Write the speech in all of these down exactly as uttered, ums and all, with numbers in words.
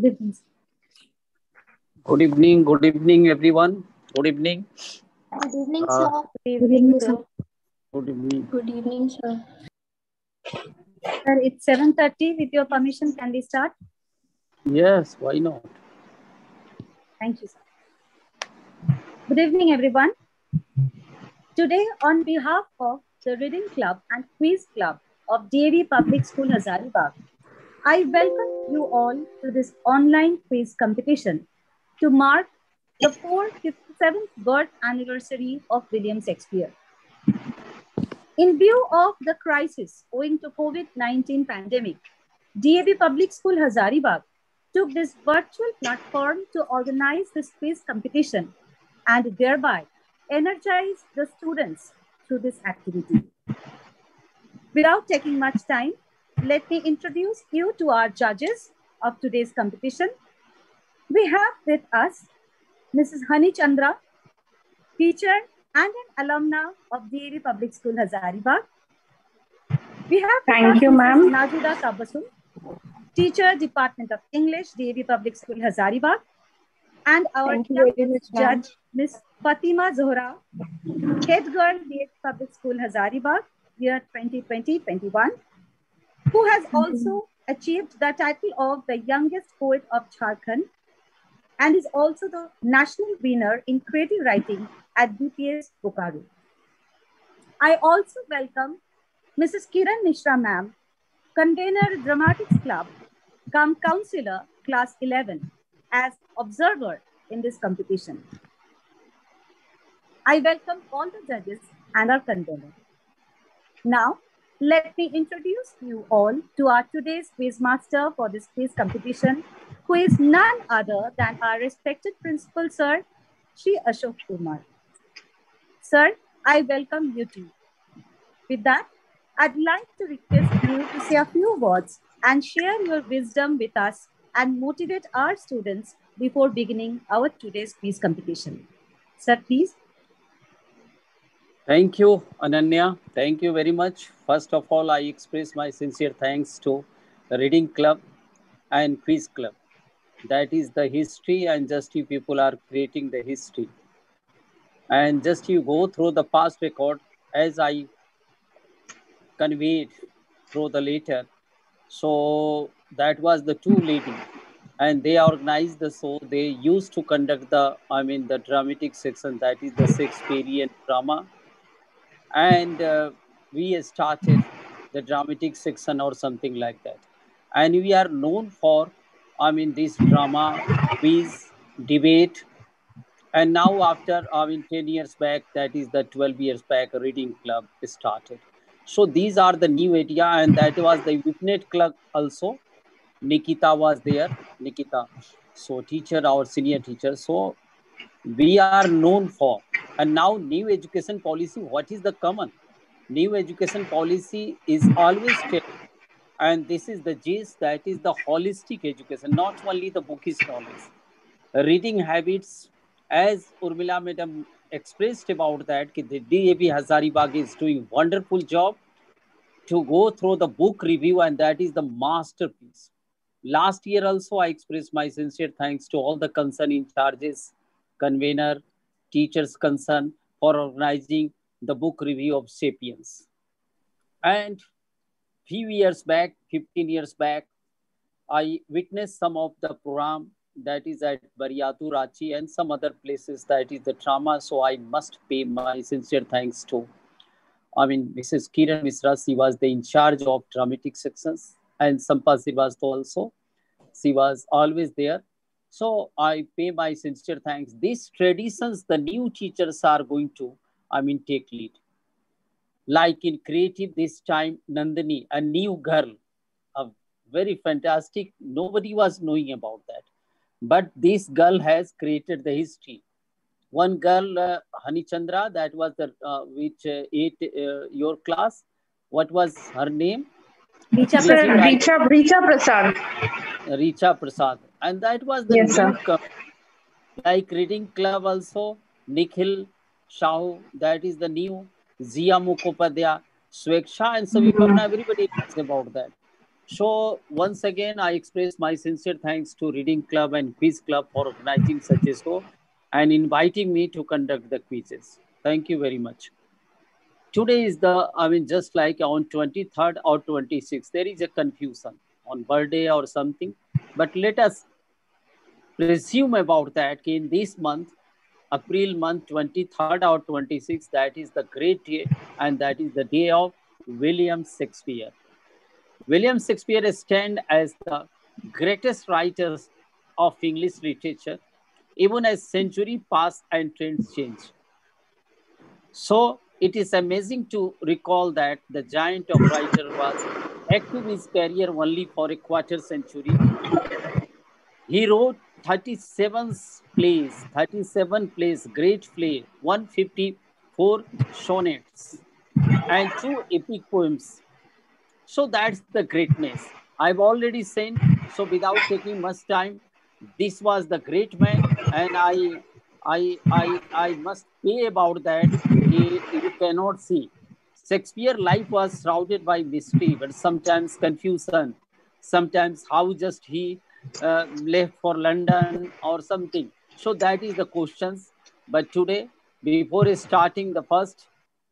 Good evening. Good evening, good evening, everyone. Good evening. Good evening, Uh, sir. Good evening, sir. Good evening. Good evening, sir. Sir, it's seven thirty. With your permission, can we start? Yes, why not? Thank you, sir. Good evening, everyone. Today, on behalf of the Reading Club and Quiz Club of D A V Public School, Hazaribagh, I welcome you all to this online quiz competition to mark the four hundred fifty-seventh birth anniversary of William Shakespeare. In view of the crisis owing to COVID nineteen pandemic, D A V Public School Hazaribagh took this virtual platform to organize this quiz competition and thereby energize the students through this activity. Without taking much time, let me introduce you to our judges of today's competition. We have with us Missus Hani Chandra, teacher and an alumna of D A V Public School Hazaribagh. We have Thank you, ma'am. Najuda Tabassum, teacher, Department of English, D A V Public School Hazaribagh, and our Thank you very much, judge, Miss Fatima Zohra, head girl, D A V Public School Hazaribagh, year twenty twenty twenty-one, who has also achieved the title of the youngest poet of Jharkhand and is also the national winner in creative writing at B P S Bokaro. I also welcome Missus Kiran Mishra ma'am, convener Dramatics Club, come counselor class eleven as observer in this competition. I welcome all the judges and our convener. Now, let me introduce you all to our today's quiz master for this quiz competition, who is none other than our respected principal, Sir Shri Ashok Kumar. Sir, I welcome you too. With that, I'd like to request you to say a few words and share your wisdom with us and motivate our students before beginning our today's quiz competition. Sir, please. Thank you, Ananya. Thank you very much. First of all, I express my sincere thanks to the Reading Club and Quiz Club. That is the history, and just you people are creating the history. And just you go through the past record as I conveyed through the letter. So that was the two ladies, and they organized the show. They used to conduct the, I mean, the dramatic section, that is the Shakespearean drama. And uh, we started the dramatic section or something like that. And we are known for, I mean, this drama, quiz, debate. And now after, I mean, ten years back, that is the twelve years back, a Reading Club started. So these are the new idea, and that was the Witnet Club also. Nikita was there, Nikita. So teacher, our senior teacher. So we are known for. And now new education policy, what is the common? New education policy is always steady. And this is the gist, that is the holistic education, not only the bookish knowledge. Reading habits, as Urmila madam expressed about that, the D A V Hazaribagh is doing wonderful job to go through the book review, and that is the masterpiece. Last year also, I expressed my sincere thanks to all the concern in charges, convener, teachers concern for organizing the book review of Sapiens. And few years back, fifteen years back, I witnessed some of the program that is at Bariyatu, Ranchi, and some other places, that is the drama. So I must pay my sincere thanks to, I mean, Missus Kiran Mishra. She was the in charge of dramatic sections, and Sampa Srivastava also. She was always there. So I pay my sincere thanks. These traditions, the new teachers are going to, I mean, take lead. Like in creative this time, Nandini, a new girl, a very fantastic, nobody was knowing about that. But this girl has created the history. One girl, uh, Hani Chandra, that was the, uh, which uh, ate uh, your class. What was her name? Richa, Richa, Richa Prasad. Richa Prasad. And that was the Yes, new, sir. like Reading Club also, Nikhil Shahu, that is the new, Zia Mukhopadhyay, Sweksha, and Savipamna, everybody knows about that. So once again, I express my sincere thanks to Reading Club and Quiz Club for organizing such a show and inviting me to conduct the quizzes. Thank you very much. Today is the, I mean, just like on twenty-third or twenty-sixth, there is a confusion on birthday or something. But let us presume about that in this month, April month twenty-third or twenty-sixth, that is the great day, and that is the day of William Shakespeare. William Shakespeare stands as the greatest writers of English literature, even as century pass and trends change. So it is amazing to recall that the giant of writer was active his career only for a quarter century. He wrote thirty-seven plays, thirty-seven plays, great play, one hundred fifty-four sonnets, and two epic poems. So that's the greatness. I've already said, so without taking much time, this was the great man, and I I I I must say about that. He, you cannot see. Shakespeare's life was shrouded by mystery, but sometimes confusion, sometimes how just he uh, left for London or something. So that is the questions. But today, before starting the first,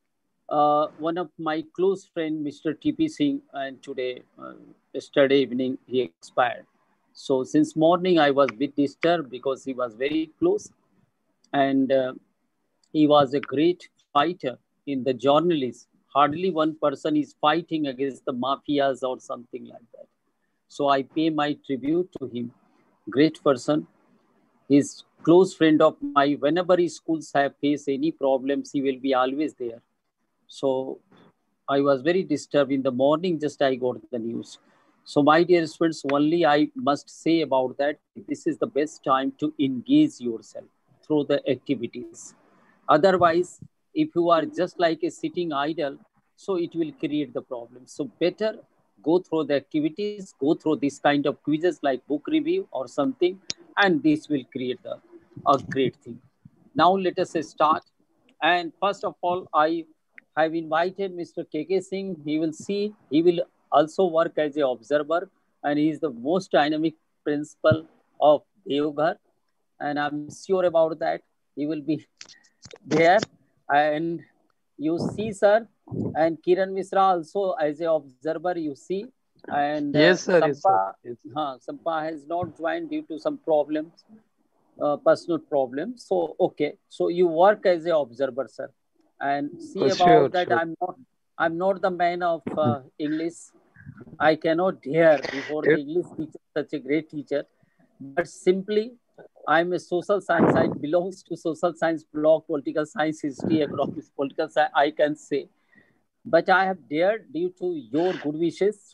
uh, one of my close friend, Mister T P Singh, and today, uh, yesterday evening, he expired. So since morning, I was a bit disturbed because he was very close, and uh, he was a great fighter in the journalists. Hardly one person is fighting against the mafias or something like that. So I pay my tribute to him. Great person. He's close friend of mine. Whenever his schools have faced any problems, he will be always there. So I was very disturbed in the morning, just I got the news. So my dear friends, only I must say about that, this is the best time to engage yourself through the activities. Otherwise, if you are just like a sitting idle, so it will create the problem. So better go through the activities, go through this kind of quizzes like book review or something, and this will create the, a great thing. Now let us start. And first of all, I have invited Mister K K Singh. He will see, he will also work as an observer, and he is the most dynamic principal of Devghar. And I'm sure about that. He will be there. And you see, sir, and Kiran Misra also as an observer, you see. And uh, Yes, sir. Yes, sir. Sampa, Yes. huh, Sampa has not joined due to some problems, uh, personal problems. So, okay. So you work as an observer, sir. And see Oh, sure, about that, sure. I'm not, I'm not the man of uh, English. I cannot dare before the It, English teacher, such a great teacher. But simply, I'm a social science. I belongs to social science block, political science, history, economics, political science, I can say. But I have dared due to your good wishes.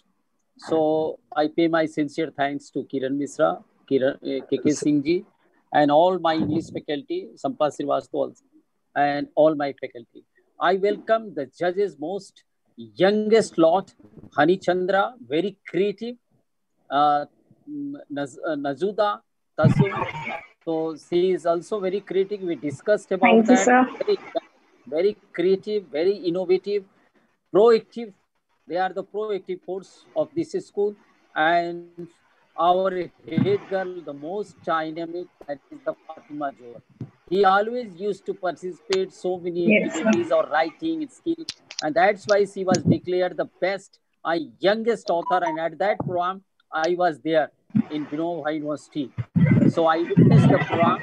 So I pay my sincere thanks to Kiran Misra, Kiran, uh, K K s- Singh ji, and all my English faculty, Sampa Srivastava also, and all my faculty. I welcome the judges' most youngest lot, Hani Chandra, very creative, uh, Naz, uh, Nazuda Tasum. So she is also very creative. We discussed about Thank you, that. sir. Very, very creative, very innovative, proactive. They are the proactive force of this school. And our head girl, the most dynamic, that is the Fatima Johar. He always used to participate so many Yes, sir. activities or writing skill, and that's why she was declared the best, I youngest author. And at that program, I was there in Vinova University. So I witnessed the program,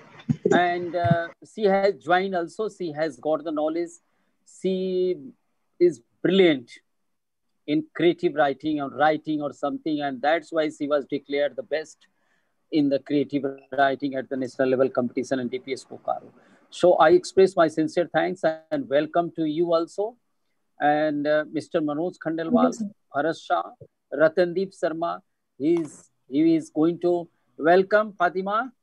and uh, she has joined also. She has got the knowledge. She is brilliant in creative writing or writing or something, and that's why she was declared the best in the creative writing at the national level competition and D P S Bokaro. So I express my sincere thanks and welcome to you also, and uh, Mister Manoj Thank you, Khandelwal, sir. Bharat Shah, Ratandeep Sharma. He is, he is going to welcome Fatima.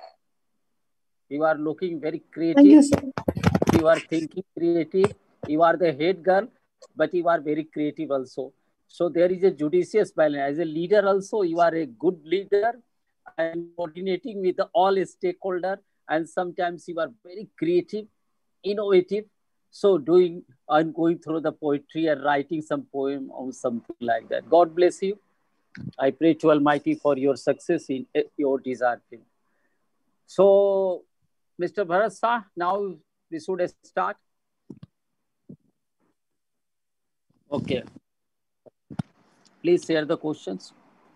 You are looking very Thank you, creative. sir. You are thinking creative. You are the head girl, but you are very creative also. So there is a judicious balance. As a leader also, you are a good leader and coordinating with all stakeholder. And sometimes you are very creative, innovative. So doing and going through the poetry and writing some poem or something like that. God bless you. I pray to Almighty for your success in your desired field. So, Mister Bharat Shah, now we should start. Okay. Please share the questions.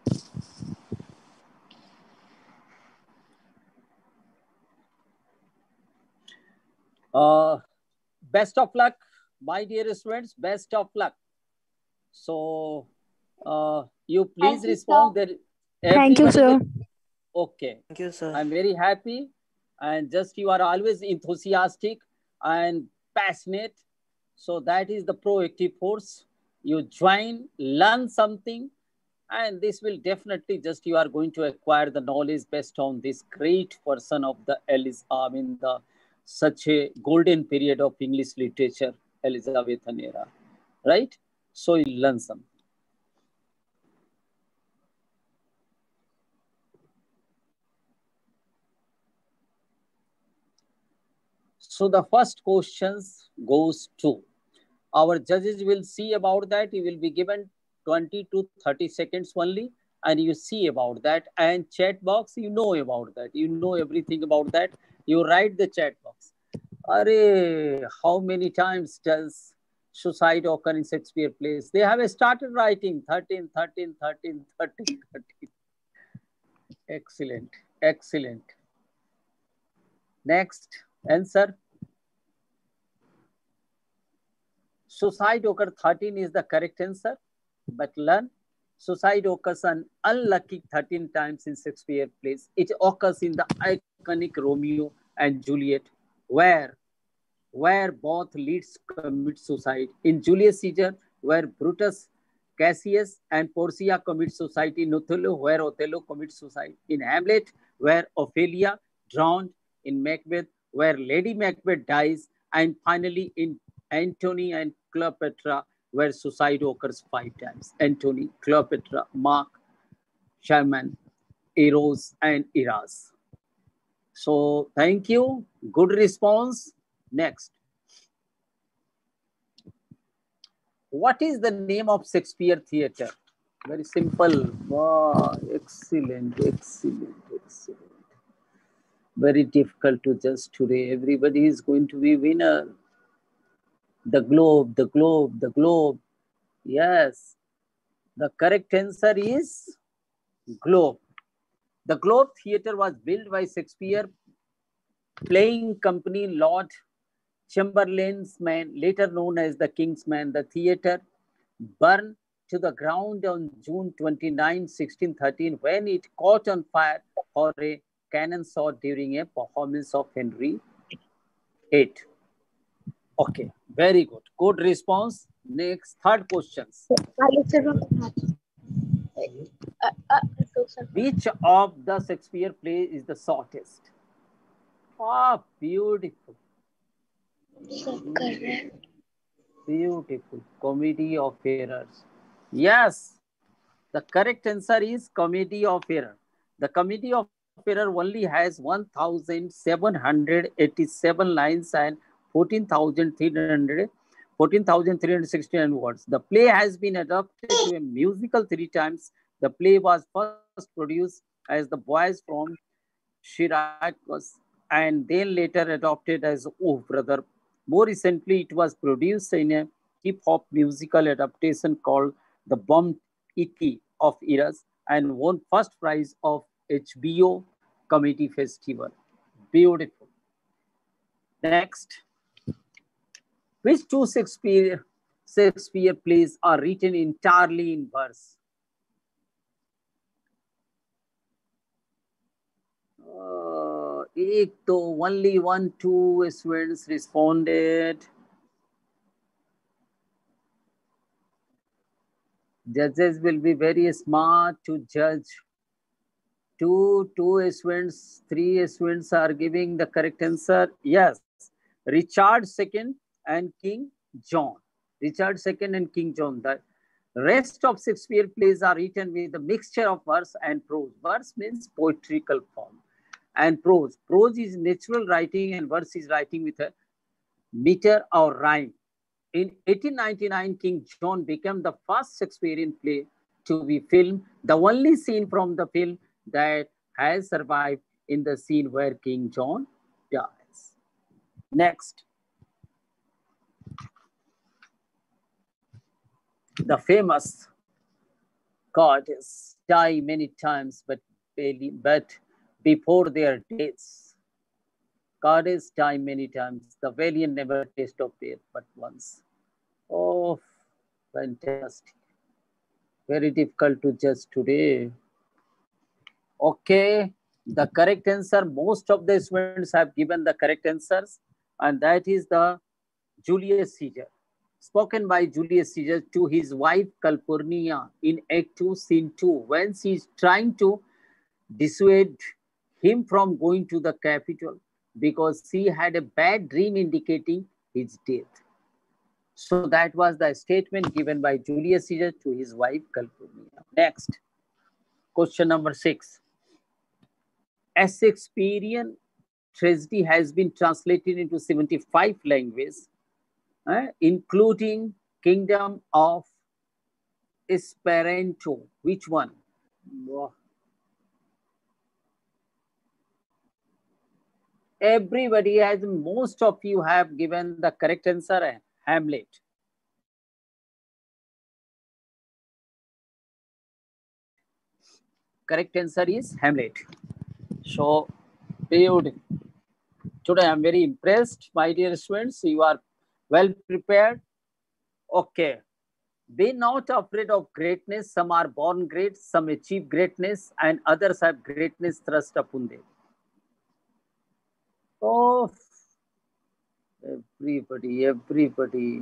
Uh, best of luck, my dear students. Best of luck. So, uh, you please respond. There. Thank you, sir. Okay. Thank you, sir. I'm very happy, and just you are always enthusiastic and passionate. So that is the proactive force. You join, learn something, and this will definitely just you are going to acquire the knowledge based on this great person of the Elis. I mean the such a golden period of English literature, Elizabethan era, right? So you learn something. So the first questions goes to our judges will see about that. You will be given twenty to thirty seconds only, and you see about that. And chat box, you know about that. You know everything about that. You write the chat box. Array, how many times does suicide occur in Shakespeare plays? They have started writing thirteen, thirteen, thirteen, thirteen, thirteen. Excellent, excellent. Next answer. Suicide occurs thirteen is the correct answer, but learn suicide occurs an unlucky thirteen times in Shakespeare plays. It occurs in the iconic Romeo and Juliet, where, where both leads commit suicide. In Julius Caesar, where Brutus, Cassius, and Portia commit suicide. In Othello, where Othello commits suicide. In Hamlet, where Ophelia drowned. In Macbeth, where Lady Macbeth dies. And finally, in Antony and Cleopatra, where suicide occurs five times. Antony, Cleopatra, Mark, Sherman, Eros, and Eras. So, thank you. Good response. Next. What is the name of Shakespeare Theatre? Very simple. Wow, excellent, excellent, excellent. Very difficult to judge today. Everybody is going to be winner. The Globe, the Globe, the Globe. Yes. The correct answer is Globe. The Globe Theatre was built by Shakespeare playing company Lord Chamberlain's Man, later known as the King's Man. The theatre burned to the ground on June twenty-ninth, sixteen thirteen, when it caught on fire for a cannon shot during a performance of Henry the eighth. Okay, very good. Good response. Next, third questions. Which of the Shakespeare play is the shortest? Ah, beautiful. Beautiful. Comedy of Errors. Yes, the correct answer is Comedy of Error. The Comedy of Error only has one thousand seven hundred eighty-seven lines and fourteen thousand three hundred sixty-nine words. The play has been adapted to a musical three times. The play was first produced as The Boys from Syracuse and then later adopted as Oh Brother. More recently, it was produced in a hip-hop musical adaptation called The Bum Icky of Eras and won first prize of H B O Comedy Festival. Beautiful. Next. Which two Shakespeare, Shakespeare plays are written entirely in verse? Uh, एक तो only one, two students responded. Judges will be very smart to judge. Two, two students, three students are giving the correct answer. Yes, Richard the Second and King John. Richard the Second and King John. The rest of Shakespeare plays are written with a mixture of verse and prose. Verse means poetical form. And prose. Prose is natural writing and verse is writing with a meter or rhyme. In eighteen ninety-nine, King John became the first Shakespearean play to be filmed. The only scene from the film that has survived in the scene where King John dies. Next. The famous goddess die many times, but, but before their deaths. Goddess die many times. The valiant never taste of death but once. Oh, fantastic. Very difficult to judge today. Okay, the correct answer, most of the students have given the correct answers, and that is the Julius Caesar. Spoken by Julius Caesar to his wife Calpurnia in Act two, Scene two, when she is trying to dissuade him from going to the capital because she had a bad dream indicating his death. So that was the statement given by Julius Caesar to his wife Calpurnia. Next, question number six. A Shakespearean tragedy has been translated into seventy-five languages, uh, including Kingdom of Esperanto. Which one? Wow. Everybody has, most of you have given the correct answer, Hamlet. Correct answer is Hamlet. So, beautiful. Today I am very impressed, my dear students. You are well prepared. Okay. Be not afraid of greatness. Some are born great, some achieve greatness, and others have greatness thrust upon them. Oh, everybody, everybody,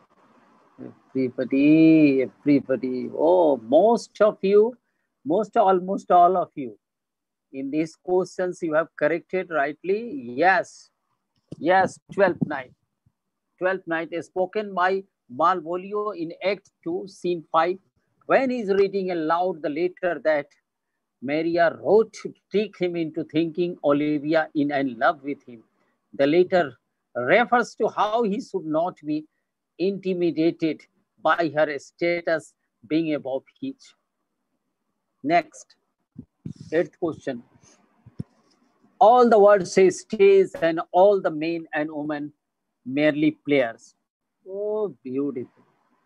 everybody, everybody. Oh, most of you, most, almost all of you. In these questions, you have corrected rightly. Yes, yes, twelfth night. twelfth night is spoken by Malvolio in Act two, Scene five, when he is reading aloud the letter that Maria wrote to trick him into thinking Olivia in and love with him. The letter refers to how he should not be intimidated by her status being above his. Next, eighth question. All the words say stage and all the men and women merely players. Oh, beautiful.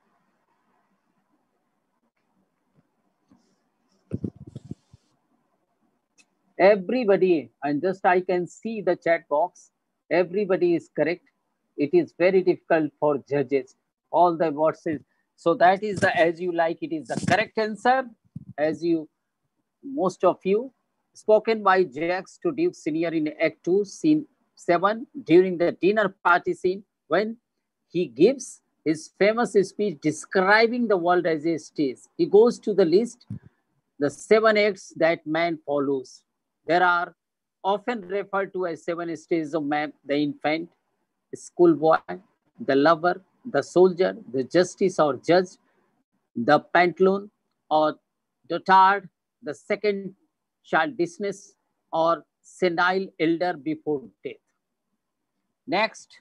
Everybody, and just I can see the chat box, everybody is correct. It is very difficult for judges. All the words is, so that is the as you like, it is the correct answer, as you, most of you. Spoken by Jacques to Duke Senior in Act two, Scene seven, during the dinner party scene, when he gives his famous speech describing the world as a stage. He goes to the list, the seven acts that man follows. There are often referred to as seven stages of man: the infant, the schoolboy, the lover, the soldier, the justice or judge, the pantaloon or dotard, the second childishness or senile elder before death. Next,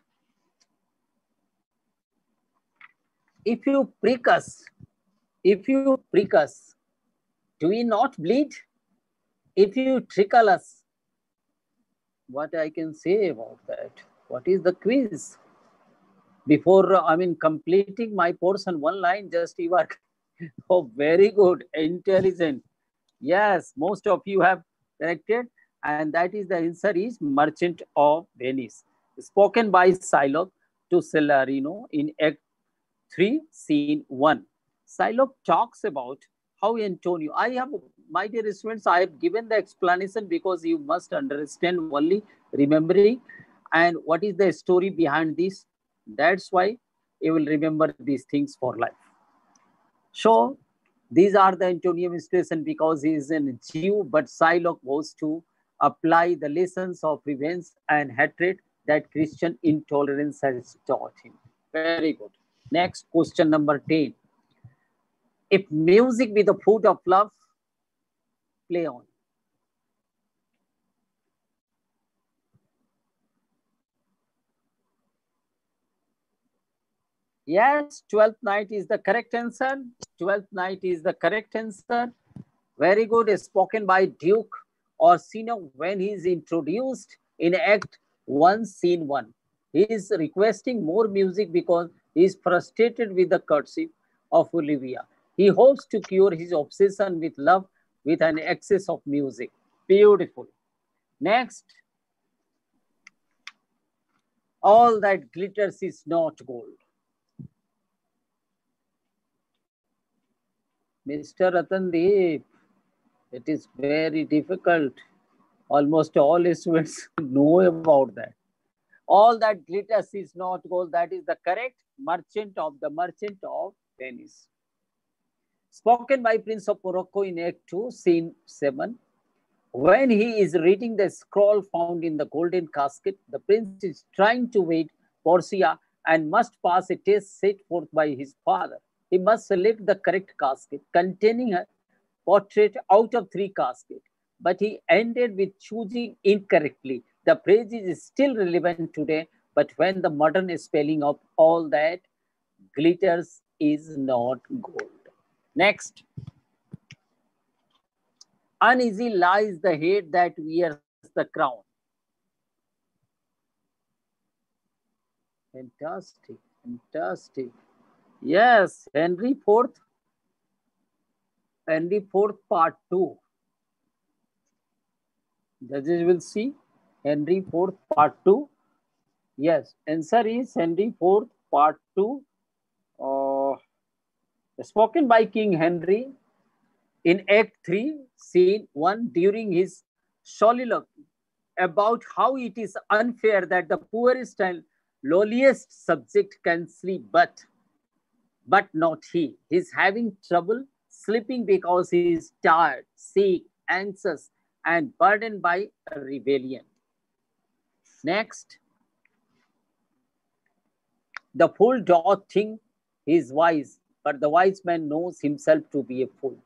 if you prick us, if you prick us, do we not bleed? If you trickle us, what I can say about that? What is the quiz? Before, I mean, completing my portion, one line, just you are, oh, very good, intelligent. Yes, most of you have corrected, and that is the answer is Merchant of Venice, spoken by Shylock to Celerino in Act three, Scene one. Shylock talks about how Antonio, I have, my dear students, I have given the explanation because you must understand only remembering and what is the story behind this. That's why you will remember these things for life. So these are the Antonio situation because he is a Jew, but Shylock was to apply the lessons of revenge and hatred that Christian intolerance has taught him. Very good. Next, question number ten. If music be the food of love, play on. Yes, Twelfth Night is the correct answer. Twelfth Night is the correct answer. Very good, spoken by Duke Orsino when he is introduced in Act one, Scene one. He is requesting more music because he is frustrated with the courtship of Olivia. He hopes to cure his obsession with love with an excess of music. Beautiful. Next, all that glitters is not gold. Mister Ratandeep, it is very difficult. Almost all students know about that. All that glitters is not gold. That is the correct merchant of the merchant of Venice. Spoken by Prince of Morocco in Act two, Scene seven. When he is reading the scroll found in the golden casket, the prince is trying to wed Portia and must pass a test set forth by his father. He must select the correct casket containing a portrait out of three caskets, but he ended with choosing incorrectly. The phrase is still relevant today, but when the modern spelling of all that glitters is not gold. Next. Uneasy lies the head that wears the crown. Fantastic, fantastic. Yes, Henry fourth. Henry fourth part two. Judges will see Henry fourth part two. Yes, answer is Henry fourth part two. Uh, spoken by King Henry in Act three, Scene one during his soliloquy about how it is unfair that the poorest and lowliest subject can sleep, but, but not he. He's having trouble sleeping because he is tired, sick, anxious, and burdened by a rebellion. Next. The fool doth think he is wise, but the wise man knows himself to be a fool.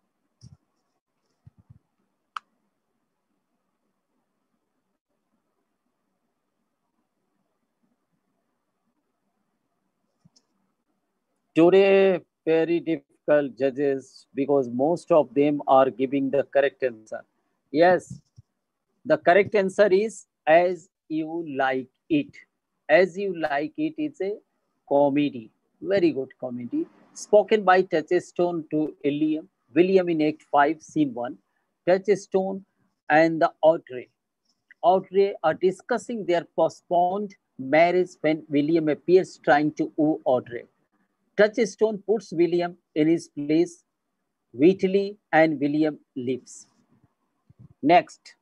Today, very difficult judges because most of them are giving the correct answer. Yes, the correct answer is As You Like It. As You Like It is a comedy, very good comedy, spoken by Touchstone to William, William in Act five, Scene one. Touchstone and the Audrey. Audrey are discussing their postponed marriage when William appears trying to woo Audrey. Touchstone puts William in his place. Wheatley and William leaves. Next.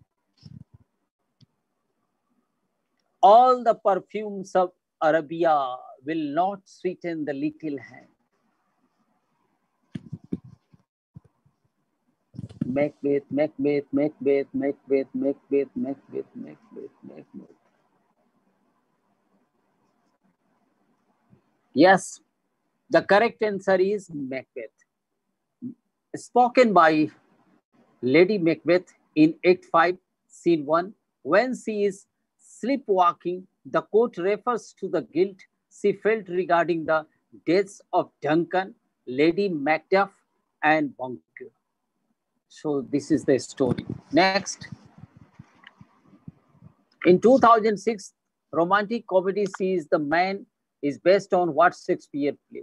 All the perfumes of Arabia will not sweeten the little hand. Macbeth, Macbeth, Macbeth, Macbeth, Macbeth, Macbeth, Macbeth, Macbeth. Yes, the correct answer is Macbeth. Spoken by Lady Macbeth in Act five, Scene one. When she is sleepwalking, the quote refers to the guilt she felt regarding the deaths of Duncan, Lady Macduff, and Banquo. So this is the story. Next. In two thousand six, romantic comedy She Is the Man is based on what Shakespeare play?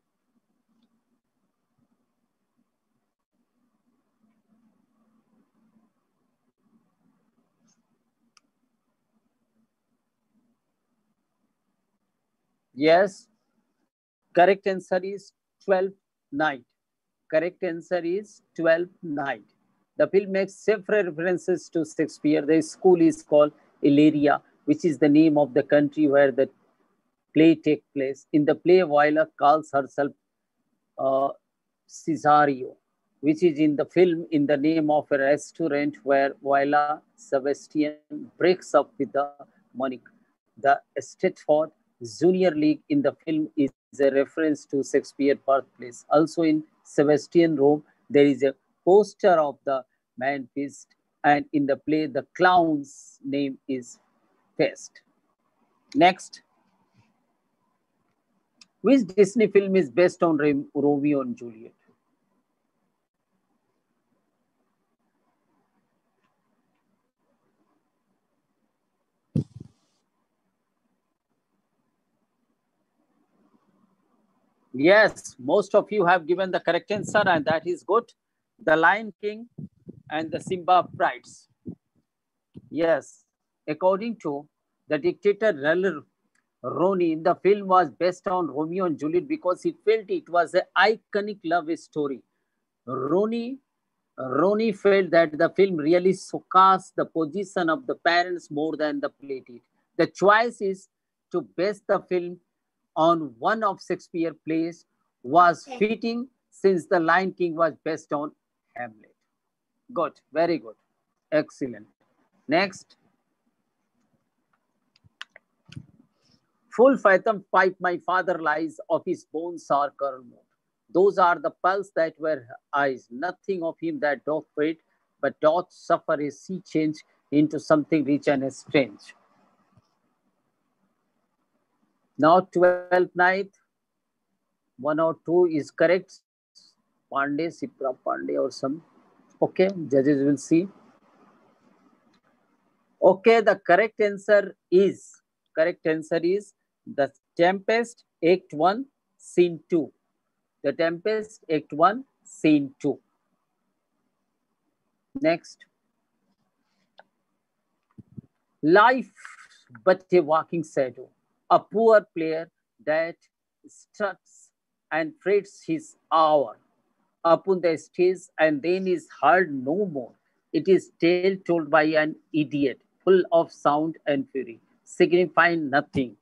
Yes, correct answer is Twelfth Night. Correct answer is Twelfth Night. The film makes several references to Shakespeare. The school is called Illyria, which is the name of the country where the play takes place. In the play, Viola calls herself uh, Cesario, which is in the film in the name of a restaurant where Viola Sebastian breaks up with the Monique. The Stratford Junior League in the film is a reference to Shakespeare's birthplace. Also in Sebastian Rome, there is a poster of the man Feast, and in the play, the clown's name is Fest. Next. Which Disney film is based on Romeo and Juliet? Yes, most of you have given the correct answer, and that is good. The Lion King and the Simba Brides. Yes, according to the dictator Ronnie, the film was based on Romeo and Juliet because he felt it was an iconic love story. Ronnie, Ronnie felt that the film really showcased the position of the parents more than the play did. The choice is to base the film on one of Shakespeare's plays was fitting since The Lion King was based on Hamlet. Good, very good, excellent. Next. Full fathom pipe my father lies, of his bones are curled more. Those are the pearls that were eyes, nothing of him that doth fade, but doth suffer a sea change into something rich and strange. Now twelfth night, one or two is correct. Pandey, Sipra Pandey or some. Okay, judges will see. Okay, the correct answer is, correct answer is The Tempest, Act one, Scene two. The Tempest, Act one, Scene two. Next. Life but a walking shadow, a poor player that struts and frets his hour upon the stage and then is heard no more. It is tale told by an idiot, full of sound and fury, signifying nothing.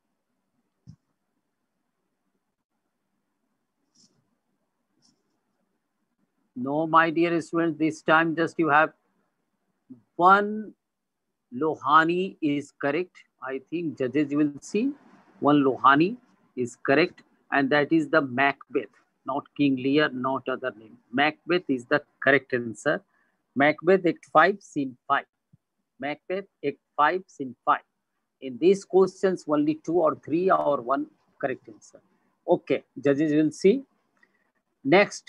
No, my dear students, this time just you have one Lohani is correct. I think judges will see one Lohani is correct, and that is the Macbeth, not King Lear, not other name. Macbeth is the correct answer. Macbeth, Act five, Scene five. Macbeth, Act five, Scene five. In these questions, only two or three or one correct answer. Okay, judges will see. Next,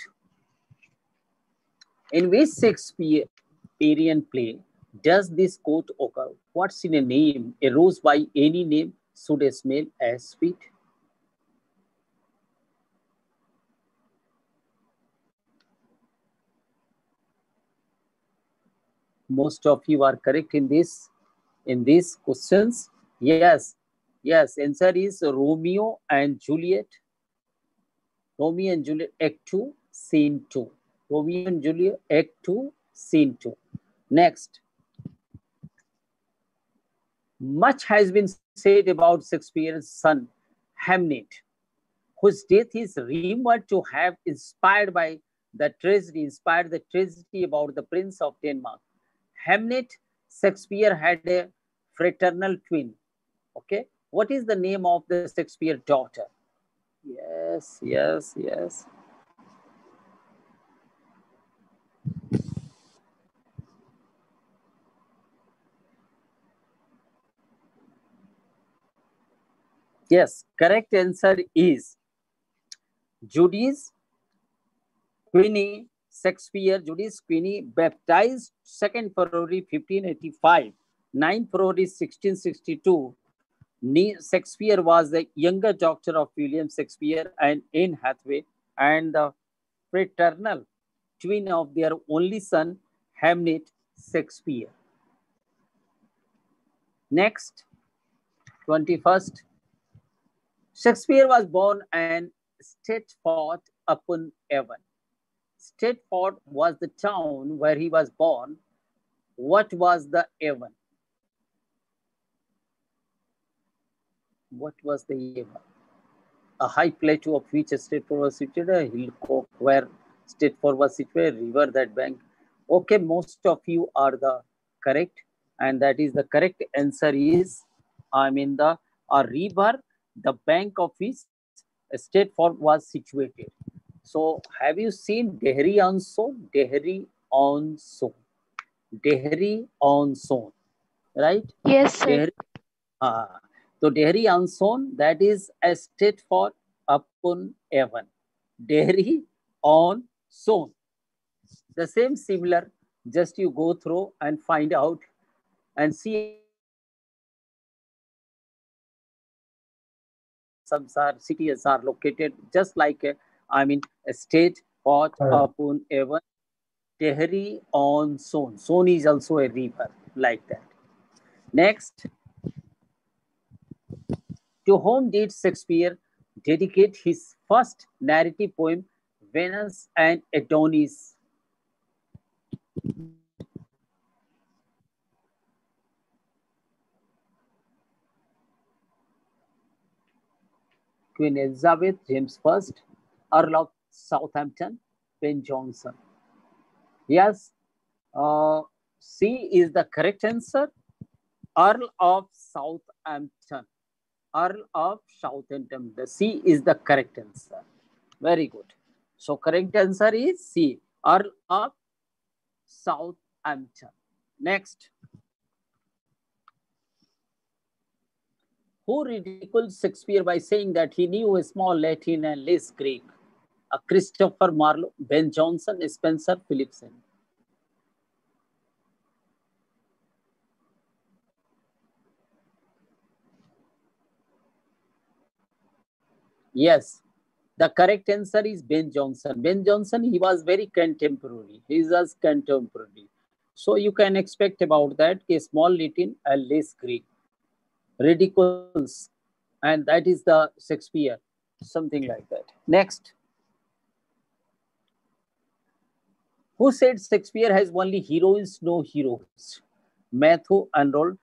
in which Shakespearean play does this quote occur? What's in a name? A rose by any name should smell as sweet. Most of you are correct in this, in these questions. Yes, yes, answer is Romeo and Juliet. Romeo and Juliet, Act two, Scene two. Romeo and Juliet, Act two, Scene two. Next. Much has been said about Shakespeare's son, Hamlet, whose death is rumored to have inspired by the tragedy, inspired the tragedy about the Prince of Denmark. Hamlet, Shakespeare had a fraternal twin. Okay, what is the name of the Shakespeare daughter? Yes, yes, yes. Yes, correct answer is Judy's Queenie Shakespeare. Judy's Queenie, baptized second February fifteen eighty-five, ninth February sixteen sixty-two. Shakespeare was the younger daughter of William Shakespeare and Anne Hathaway, and the fraternal twin of their only son, Hamlet Shakespeare. Next, twenty-first. Shakespeare was born in Stratford upon Avon. Stratford was the town where he was born. What was the Avon? What was the Avon? A high plateau of which Stratford was situated, a hill where Stratford was situated, a river that bank. Okay, most of you are the correct, and that is the correct answer is, I mean, the a river, the bank of which Stratford was situated. So, have you seen Dehri on Son? Dehri on Son. Dehri on Son, right? Yes, sir. Dehri, uh, so Dehri on Son, that is a Stratford upon Avon, dairy on sown. The same similar, just you go through and find out and see some are cities are located just like a, I mean a state pot upon Avon, dairy on sown. Sown is also a river like that. Next, to whom did Shakespeare dedicate his first narrative poem, Venus and Adonis? Queen Elizabeth, James the First, Earl of Southampton, Ben Jonson. Yes, uh, C is the correct answer. Earl of Southampton. Earl of Southampton. The C is the correct answer. Very good. So correct answer is C. Earl of Southampton. Next. Who ridiculed Shakespeare by saying that he knew a small Latin and less Greek? Uh, Christopher Marlowe, Ben Jonson, Spencer Philipson. Yes, the correct answer is Ben Jonson. Ben Jonson, he was very contemporary. He was contemporary. So you can expect about that a small Latin and less Greek. Ridiculous. And that is the Shakespeare. Something like that. Next. Who said Shakespeare has only heroines, no heroes? Matthew Arnold.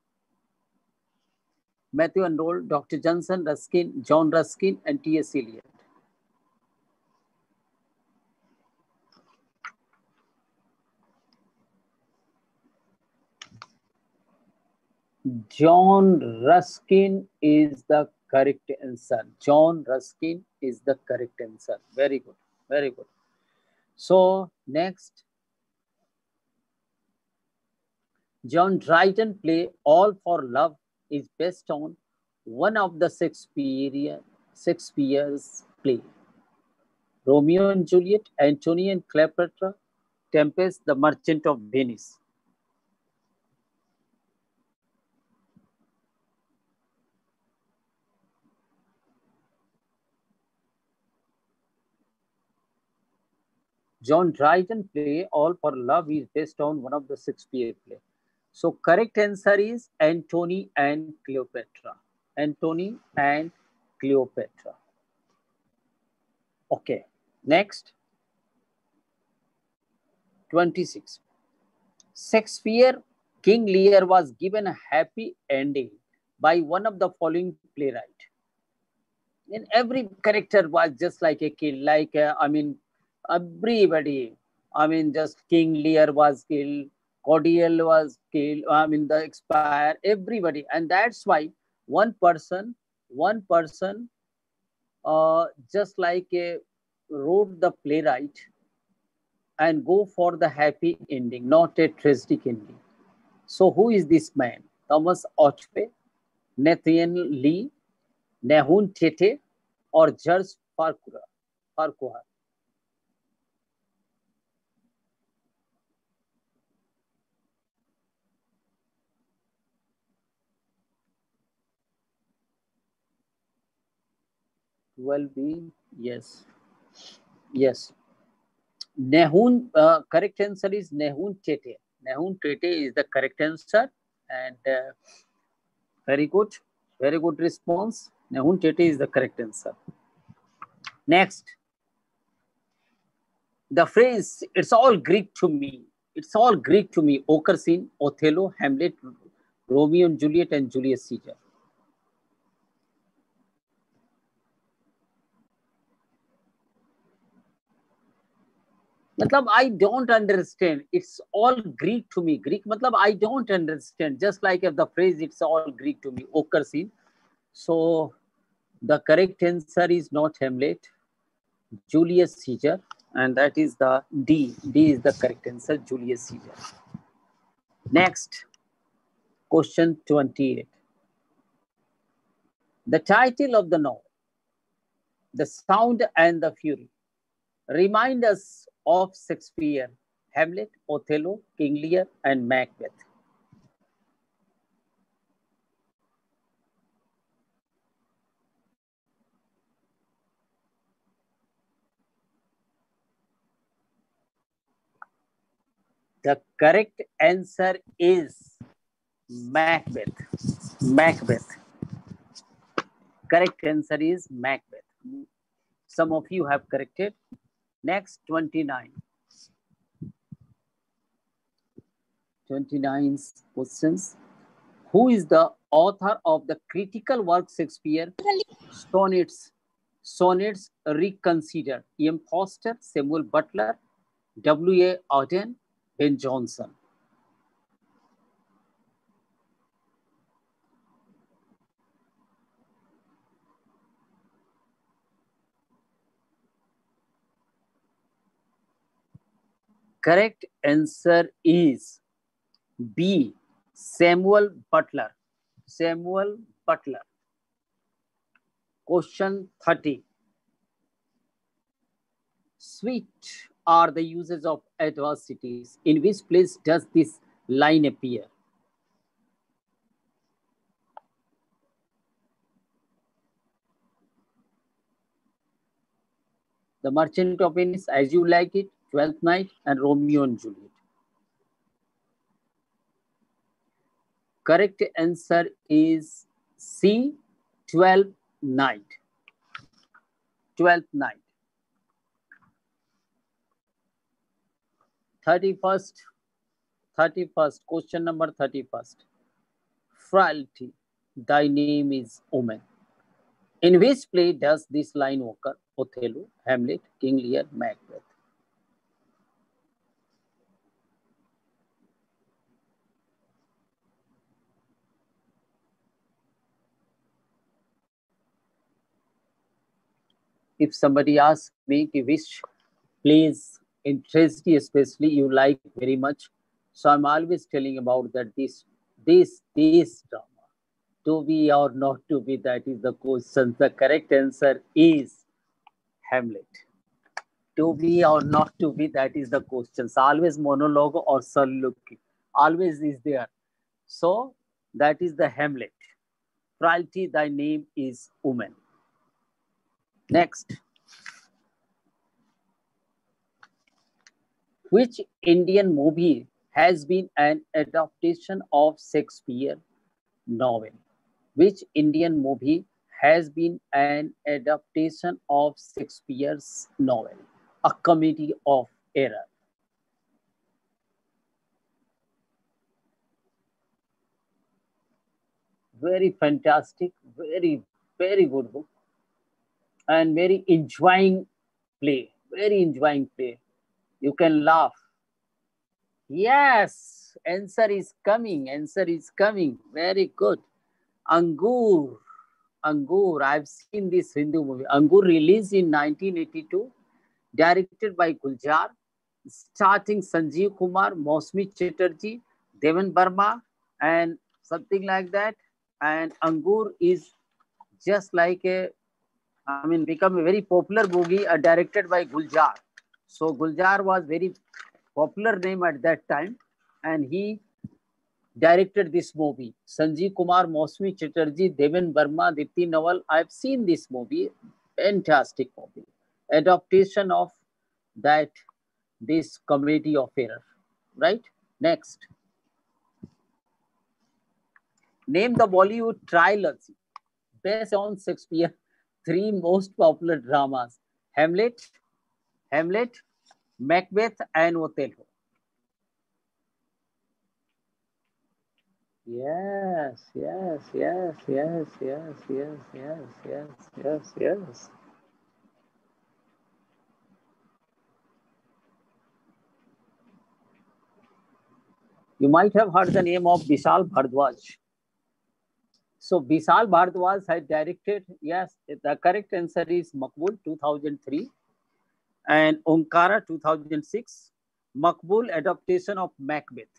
Matthew Arnold, Doctor Johnson, Ruskin, John Ruskin, and T S Eliot. John Ruskin is the correct answer. John Ruskin is the correct answer. Very good. Very good. So, next. John Dryden play All for Love is based on one of the Shakespeare, Shakespeare's play. Romeo and Juliet, Antony and Cleopatra, Tempest, The Merchant of Venice. John Dryden play All for Love is based on one of the Shakespeare play. So correct answer is Antony and Cleopatra. Antony and Cleopatra. Okay, next. twenty-six. Shakespeare, King Lear was given a happy ending by one of the following playwright. And every character was just like a kid, like, a, I mean, everybody, I mean, just King Lear was killed, Cordelia was killed, I mean, the expire, everybody. And that's why one person, one person uh, just like a, wrote the playwright and go for the happy ending, not a tragic ending. So who is this man? Thomas Otway, Nathaniel Lee, Nahum Tate, or George Farquhar? Will be yes, yes. Nahum, uh, correct answer is Nahum Tate. Nahum Tate is the correct answer, and uh, very good, very good response. Nahum Tate is the correct answer. Next, the phrase "It's all Greek to me." It's all Greek to me occurs in Othello, Hamlet, Romeo and Juliet, and Julius Caesar. Matlab, I don't understand. It's all Greek to me. Greek, matlab, I don't understand. Just like if the phrase "it's all Greek to me" occurs in. So the correct answer is not Hamlet, Julius Caesar, and that is the D. D is the correct answer, Julius Caesar. Next, question twenty-eight. The title of the novel, The Sound and the Fury remind us of Shakespeare, Hamlet, Othello, King Lear, and Macbeth. The correct answer is Macbeth. Macbeth. Correct answer is Macbeth. Some of you have corrected. Next, twenty-nine. twenty-nine questions. Who is the author of the critical work Shakespeare? Sonnets. Sonnets Reconsidered. E M Forster, Samuel Butler, W A Auden, Ben Jonson. Correct answer is B. Samuel Butler. Samuel Butler. Question thirty. Sweet are the uses of adversities. In which place does this line appear? The Merchant of Venice, As You Like It, Twelfth Night, and Romeo and Juliet. Correct answer is C. Twelfth Night. Twelfth Night. thirty-first. thirty-first. Question number thirty-first. Frailty, thy name is woman. In which play does this line occur? Othello, Hamlet, King Lear, Macbeth. If somebody asks me which plays interest you, especially you like very much, so I'm always telling about that this, this, this drama. To be or not to be, that is the question. The correct answer is Hamlet. To be or not to be, that is the question. Always monologue or soliloquy. Always is there. So that is the Hamlet. Frailty, thy name is woman. Next. Which Indian movie has been an adaptation of Shakespeare novel? Which Indian movie has been an adaptation of Shakespeare's novel, A Comedy of Error? Very fantastic, very, very good book, and very enjoying play, very enjoying play. You can laugh. Yes, answer is coming, answer is coming. Very good. Angur. Angur, I've seen this Hindu movie. Angur released in nineteen eighty-two, directed by Guljar, starting Sanjeev Kumar, Mausami Chatterjee, Devan Verma, and something like that. And Angur is just like a, I mean, become a very popular movie uh, directed by Guljar. So Guljar was very popular name at that time, and he directed this movie. Sanjeev Kumar, Mausami Chatterjee, Devan Verma, Dipti Nawal. I've seen this movie. Fantastic movie. Adaptation of that, this Comedy of Error. Right? Next. Name the Bollywood trilogy based on Shakespeare. Three most popular dramas. Hamlet, Hamlet, Macbeth, and Othello. Yes, yes, yes, yes, yes, yes, yes, yes, yes, yes. You might have heard the name of Vishal Bhardwaj. So Vishal Bhardwaj had directed, yes, the correct answer is Maqbool two thousand three and Omkara two thousand six. Maqbool adaptation of Macbeth.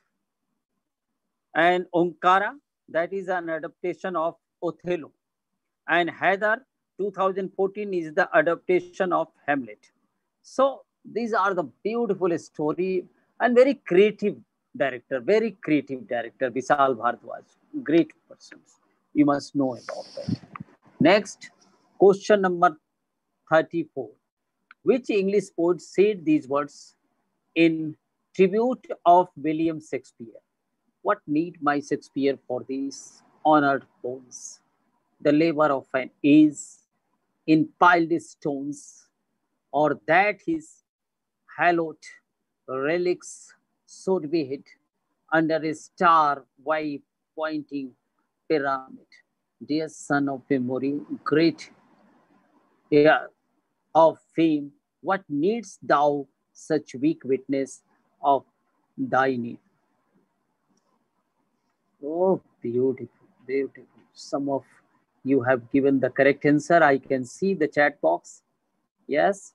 And Omkara, that is an adaptation of Othello. And Haider, two thousand fourteen is the adaptation of Hamlet. So these are the beautiful story and very creative director, very creative director, Vishal Bhardwaj, great persons. You must know about that. Next, question number thirty-four. Which English poet said these words in tribute of William Shakespeare? What need my Shakespeare for these honored bones? The labor of an age in piled stones, or that his hallowed relics should be hid under a star wide pointing pyramid. Dear son of memory, great heir of fame, what needst thou such weak witness of thy need? Oh, beautiful, beautiful. Some of you have given the correct answer. I can see the chat box. Yes.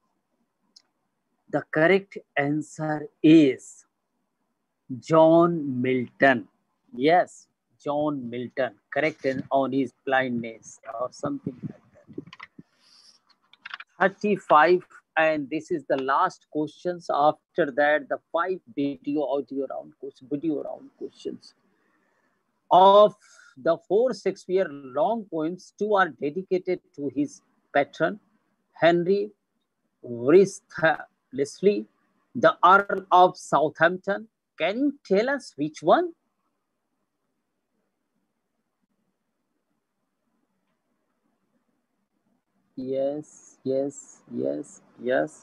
The correct answer is John Milton. Yes, John Milton. Correct on his blindness or something like that. thirty-five, and this is the last questions. After that, the five video audio round questions, video round questions. Of the four Shakespeare long poems, two are dedicated to his patron, Henry Wriothesley, the Earl of Southampton. Can you tell us which one? Yes, yes, yes, yes.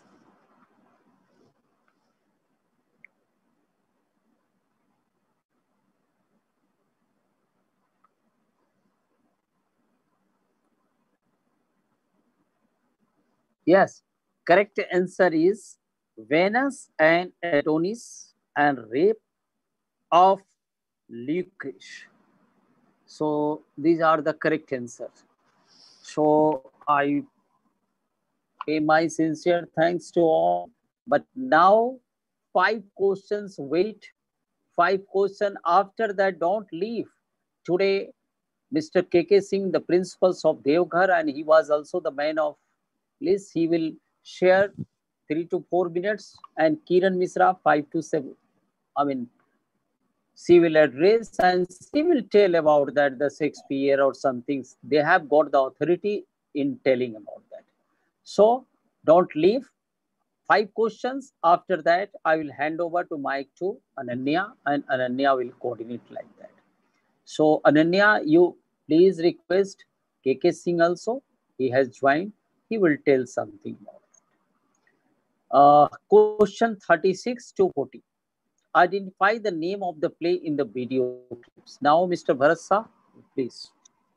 Yes, correct answer is Venus and Adonis and Rape of Lucrece. So these are the correct answers. So I pay my sincere thanks to all. But now five questions wait. Five questions after that, don't leave. Today, Mister K K Singh, the principals of Devghar, and he was also the man of list. He will share three to four minutes, and Kiran Misra five to seven. I mean, she will address and she will tell about that the Shakespeare or something. They have got the authority in telling about that. So don't leave. Five questions. After that, I will hand over to mic to Ananya, and Ananya will coordinate like that. So Ananya, you please request K K Singh also. He has joined. He will tell something more. Uh, question thirty-six to forty. Identify the name of the play in the video clips. Now, Mister Bharat, please.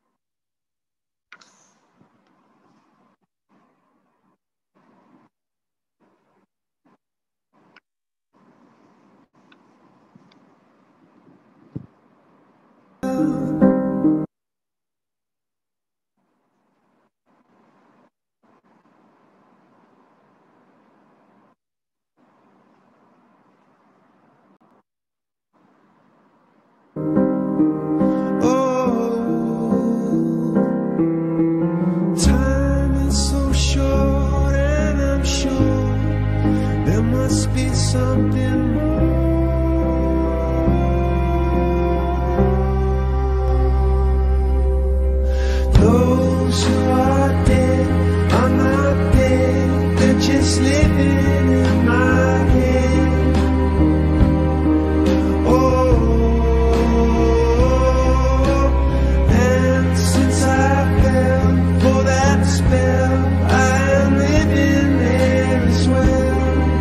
Something more. Those who are dead are not dead, they're just living in my head. Oh, and since I fell for that spell, I am living there as well.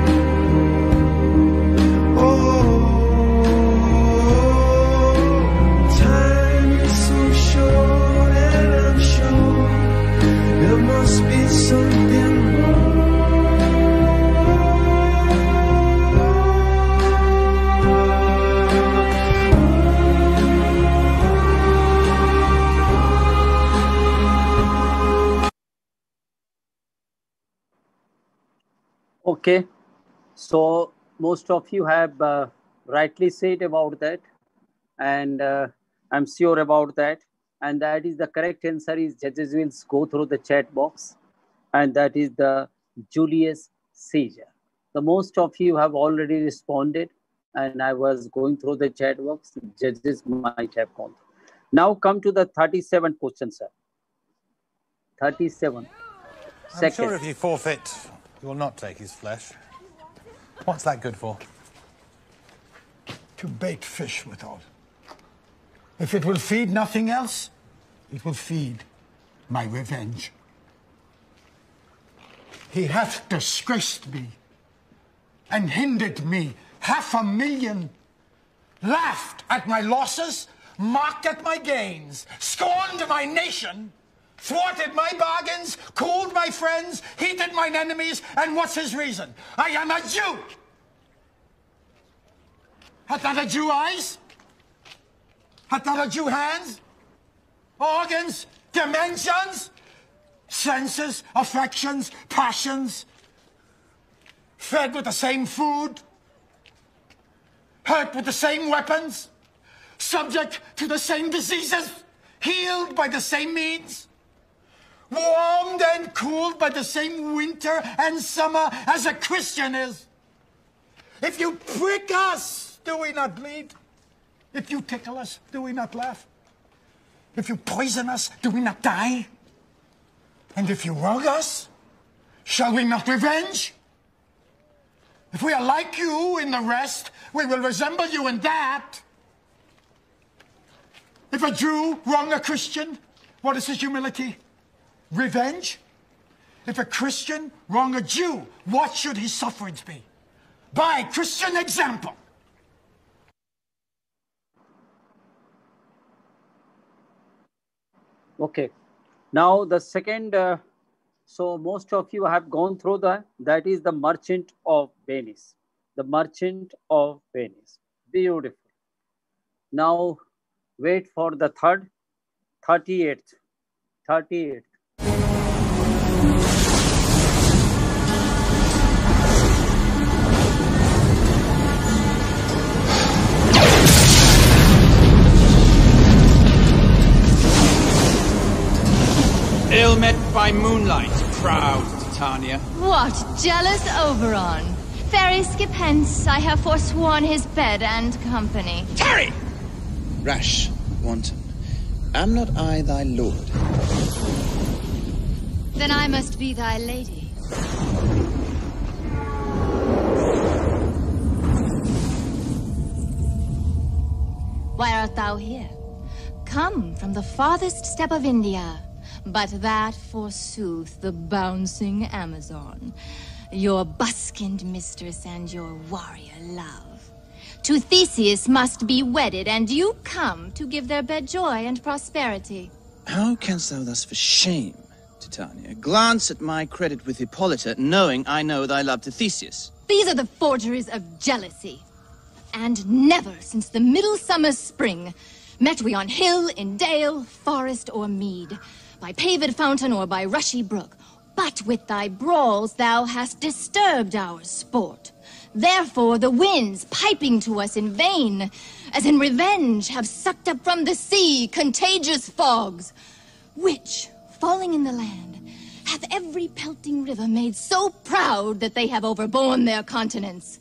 Okay, so most of you have uh, rightly said about that, and uh, I'm sure about that. And that is the correct answer is judges will go through the chat box. And that is the Julius Caesar. The most of you have already responded. And I was going through the chat box. Judges might have gone. Now come to the thirty-seventh question, sir. thirty-seven. I'm Second. sure if you forfeit, you will not take his flesh. What's that good for? To bait fish withal. If it will feed nothing else, it will feed my revenge. He hath disgraced me and hindered me half a million, laughed at my losses, mocked at my gains, scorned my nation, thwarted my bargains, cooled my friends, heated mine enemies, and what's his reason? I am a Jew! Hath not a Jew eyes? Hath not a Jew hands? Organs? Dimensions? Senses? Affections? Passions? Fed with the same food? Hurt with the same weapons? Subject to the same diseases? Healed by the same means? Warmed and cooled by the same winter and summer as a Christian is? If you prick us, do we not bleed? If you tickle us, do we not laugh? If you poison us, do we not die? And if you wrong us, shall we not revenge? If we are like you in the rest, we will resemble you in that. If a Jew wrong a Christian, what is his humility? Revenge? If a Christian wrong a Jew, what should his sufferance be? By Christian example. Okay. Now the second, uh, so most of you have gone through the, that is the Merchant of Venice. The Merchant of Venice. Beautiful. Now wait for the third, thirty-eighth. thirty-eighth. Ill met by moonlight, proud Titania. What jealous Oberon! Ferry, skip hence, I have forsworn his bed and company. Tarry! Rash, wanton, am not I thy lord? Then I must be thy lady. Why art thou here? Come from the farthest steppe of India. But that, forsooth, the bouncing Amazon, your buskined mistress and your warrior love. To Theseus must be wedded, and you come to give their bed joy and prosperity. How canst thou thus for shame, Titania, glance at my credit with Hippolyta, knowing I know thy love to Theseus? These are the forgeries of jealousy. And never since the middle summer's spring met we on hill, in dale, forest, or mead, by paved fountain or by rushy brook. But with thy brawls thou hast disturbed our sport. Therefore the winds, piping to us in vain, as in revenge have sucked up from the sea contagious fogs, which, falling in the land, hath every pelting river made so proud that they have overborne their continents.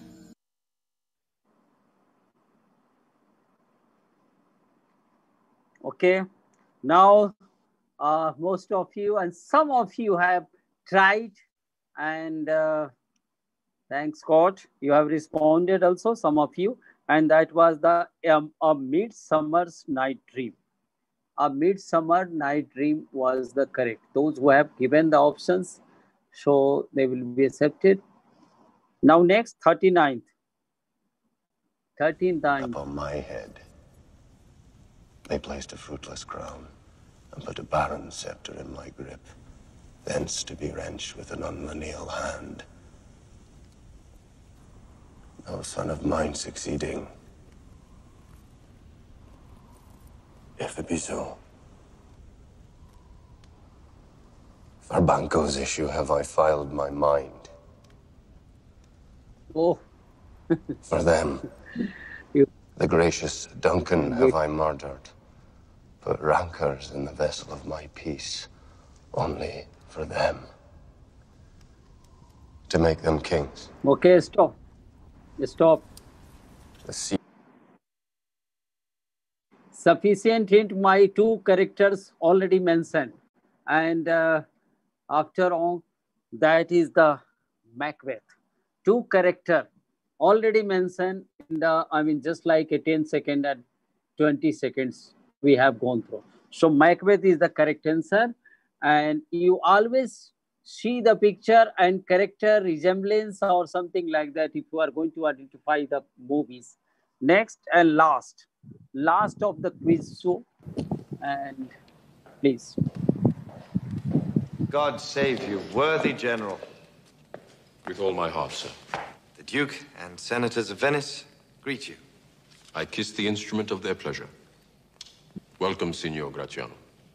Okay, now uh, most of you and some of you have tried, and uh, thanks God, you have responded also, some of you, and that was the um, A Midsummer's Night Dream. A Midsummer Night Dream was the correct. Those who have given the options, so they will be accepted. Now next, thirty-ninth. thirty-ninth. Upon my head, they placed a fruitless crown and put a barren scepter in my grip, thence to be wrenched with an unlineal hand. No son of mine succeeding. If it be so, for Banquo's issue have I filed my mind. Oh. For them, You. the gracious Duncan have I murdered. put rancors in the vessel of my peace, only for them. To make them kings. Okay, stop. Stop. The sea. Sufficient hint, my two characters already mentioned. And uh, after all, that is the Macbeth. Two character already mentioned in the, I mean, just like a ten second and twenty seconds we have gone through. So Macbeth is the correct answer. And you always see the picture and character resemblance or something like that if you are going to identify the movies. Next and last, last of the quiz show. And please. God save you, worthy general. With all my heart, sir. The Duke and Senators of Venice greet you. I kiss the instrument of their pleasure. Welcome, Signor Gratiano.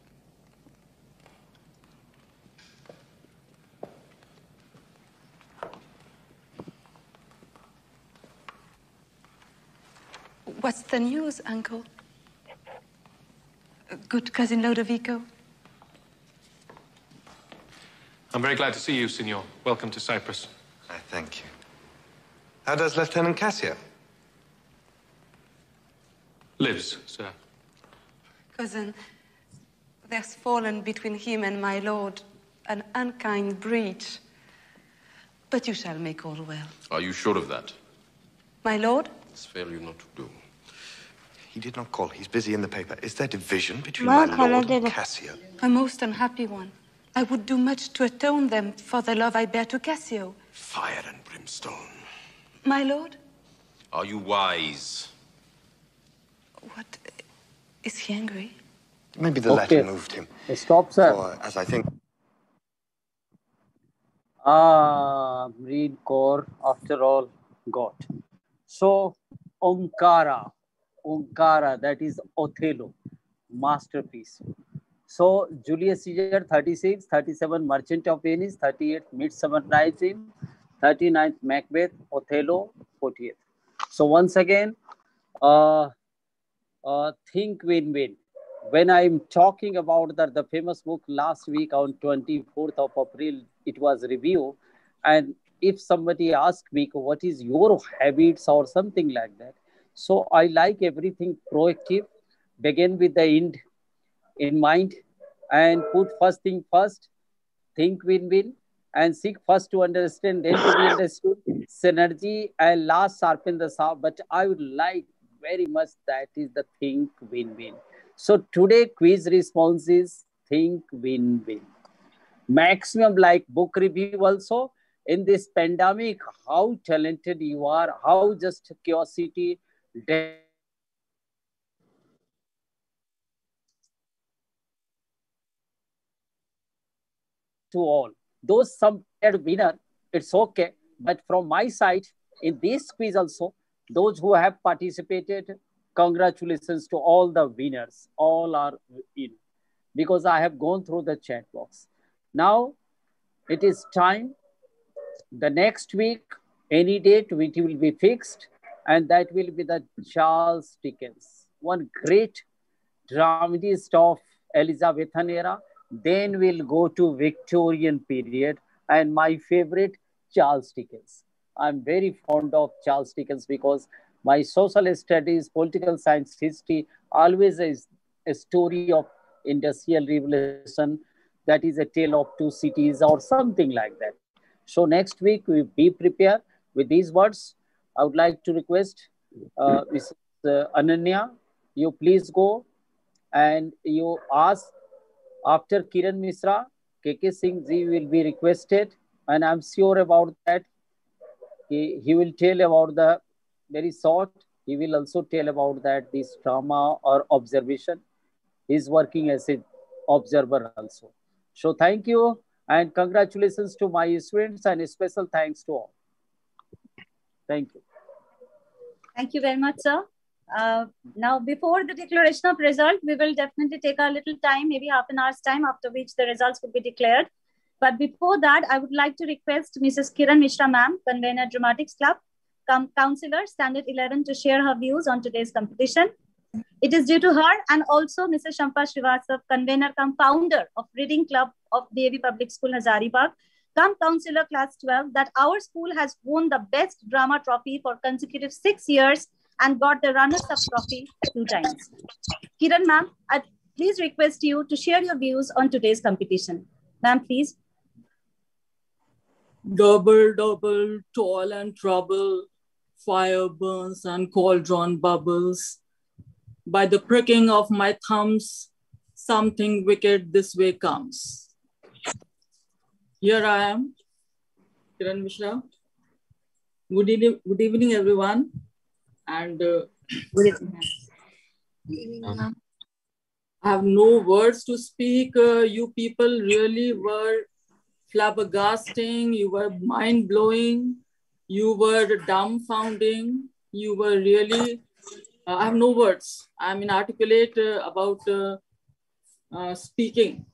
What's the news, Uncle? Good cousin Lodovico? I'm very glad to see you, Signor. Welcome to Cyprus. I thank you. How does Lieutenant Cassio? Lives, sir. Cousin, there's fallen between him and my lord an unkind breach. But you shall make all well. Are you sure of that? My lord? It's fair you not to do. He did not call. He's busy in the paper. Is there division between Ma, my lord and Cassio? A most unhappy one. I would do much to atone them for the love I bear to Cassio. Fire and brimstone. My lord? Are you wise? What? Is he angry? Maybe the Okay. letter moved him. Stop, sir. Or, as I think... Ah, Marine Corps, after all, got. So, Omkara, Omkara, that is Othello, masterpiece. So, Julius Caesar, thirty-six, thirty-seven, Merchant of Venice, thirty-eight, Midsummer Night's Dream, thirty-ninth, Macbeth, Othello, fortieth. So, once again, uh, uh, think win-win. When I'm talking about the, the famous book last week on twenty-fourth of April, it was review. And if somebody asks me, what is your habits or something like that? So I like everything proactive, begin with the end in mind and put first thing first, think win-win and seek first to understand, then to be understood, synergy and last sharpen the saw. But I would like very much that is the think win-win. So today quiz response is think win-win. Maximum like book review also. In this pandemic, how talented you are, how just curiosity to all. Those some winner, it's okay. But from my side, in this quiz also, those who have participated, congratulations to all the winners. All are in. Because I have gone through the chat box. Now, it is time. The next week, any date, which will be fixed. And that will be the Charles Dickens. One great dramatist of Elizabethan era. Then we'll go to Victorian period. And my favorite, Charles Dickens. I'm very fond of Charles Dickens because my social studies, political science, history, always is a story of industrial revolution. That is a tale of two cities or something like that. So next week, we be prepared with these words. I would like to request uh, Missus Ananya, you please go and you ask after Kiran Misra, K K Singh ji will be requested. And I'm sure about that. He, he will tell about the very short. He will also tell about that this drama or observation. He's working as an observer also. So thank you and congratulations to my students and a special thanks to all. Thank you. Thank you very much, sir. Uh, now, before the declaration of result, we will definitely take a little time, maybe half an hour's time, after which the results will be declared. But before that, I would like to request Missus Kiran Mishra ma'am, convener Dramatics Club, com Councillor, Standard eleven, to share her views on today's competition. It is due to her and also Missus Shampa Srivastav, convener cum founder of Reading Club of D A V Public School, Hazaribagh, cum counselor class twelve, that our school has won the best drama trophy for consecutive six years and got the runners-up trophy two times. Kiran ma'am, I please request you to share your views on today's competition. Ma'am, please. Double, double, toil and trouble, fire burns and cauldron bubbles. By the pricking of my thumbs, something wicked this way comes. Here I am, Kiran Mishra. Good, e good evening, everyone. And uh, good evening. I have no words to speak. Uh, you people really were flabbergasting. You were mind-blowing. You were dumbfounding. You were really, uh, I have no words. I'm inarticulate uh, about uh, uh, speaking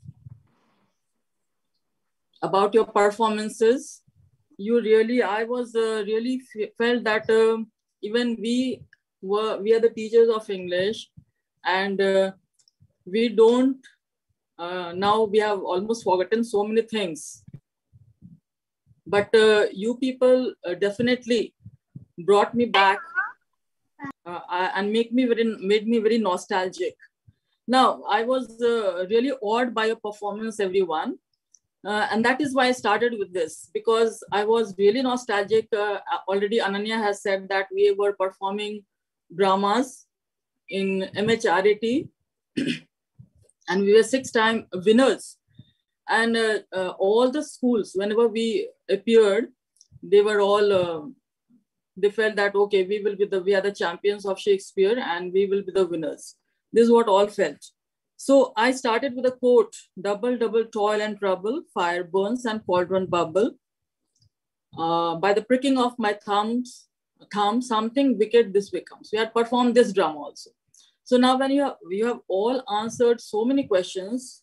about your performances. You really, I was uh, really felt that uh, even we were, we are the teachers of English, and uh, we don't, uh, now we have almost forgotten so many things. But uh, you people uh, definitely brought me back uh, and make me very, made me very nostalgic. Now, I was uh, really awed by your performance, everyone. Uh, and that is why I started with this, because I was really nostalgic. Uh, already Ananya has said that we were performing dramas in M H R A T and we were six-time winners. And uh, uh, all the schools, whenever we appeared, they were all, uh, they felt that, okay, we will be the, we are the champions of Shakespeare and we will be the winners. This is what all felt. So I started with a quote: double, double toil and trouble, fire burns and cauldron bubble. Uh, by the pricking of my thumbs, thumb, something wicked this way comes. We had performed this drama also. So now when you have, you have all answered so many questions,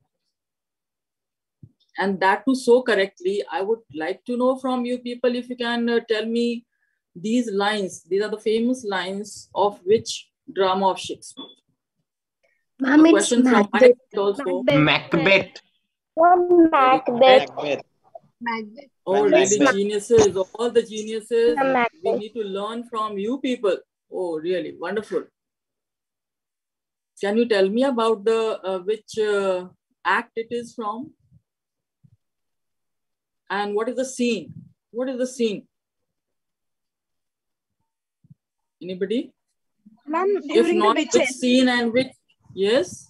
and that too so correctly, I would like to know from you people if you can uh, tell me these lines. These are the famous lines of which drama of Shakespeare? Ma'am, it's question from my Macbeth. also. Macbeth. Macbeth. Macbeth. Macbeth. Oh, really, Macbeth. Geniuses, all the geniuses. Macbeth. We need to learn from you people. Oh, really, wonderful. Can you tell me about the uh, which uh, act it is from? And what is the scene? What is the scene? Anybody? Ma'am, If during not, the which witches. scene and which? Yes.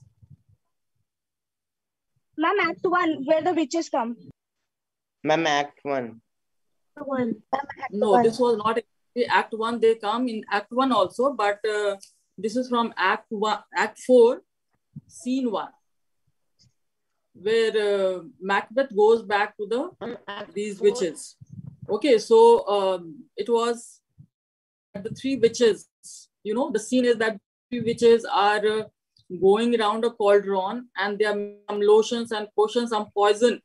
Ma'am, Act One, where the witches come. Ma'am, Act One. One. Act No, one. this was not actually Act One. They come in Act One also, but uh, this is from Act One, Act Four, Scene One, where uh, Macbeth goes back to the these witches. Okay, so um, it was the three witches. You know, the scene is that three witches are uh, going around a cauldron, and they are some lotions and potions, some poison,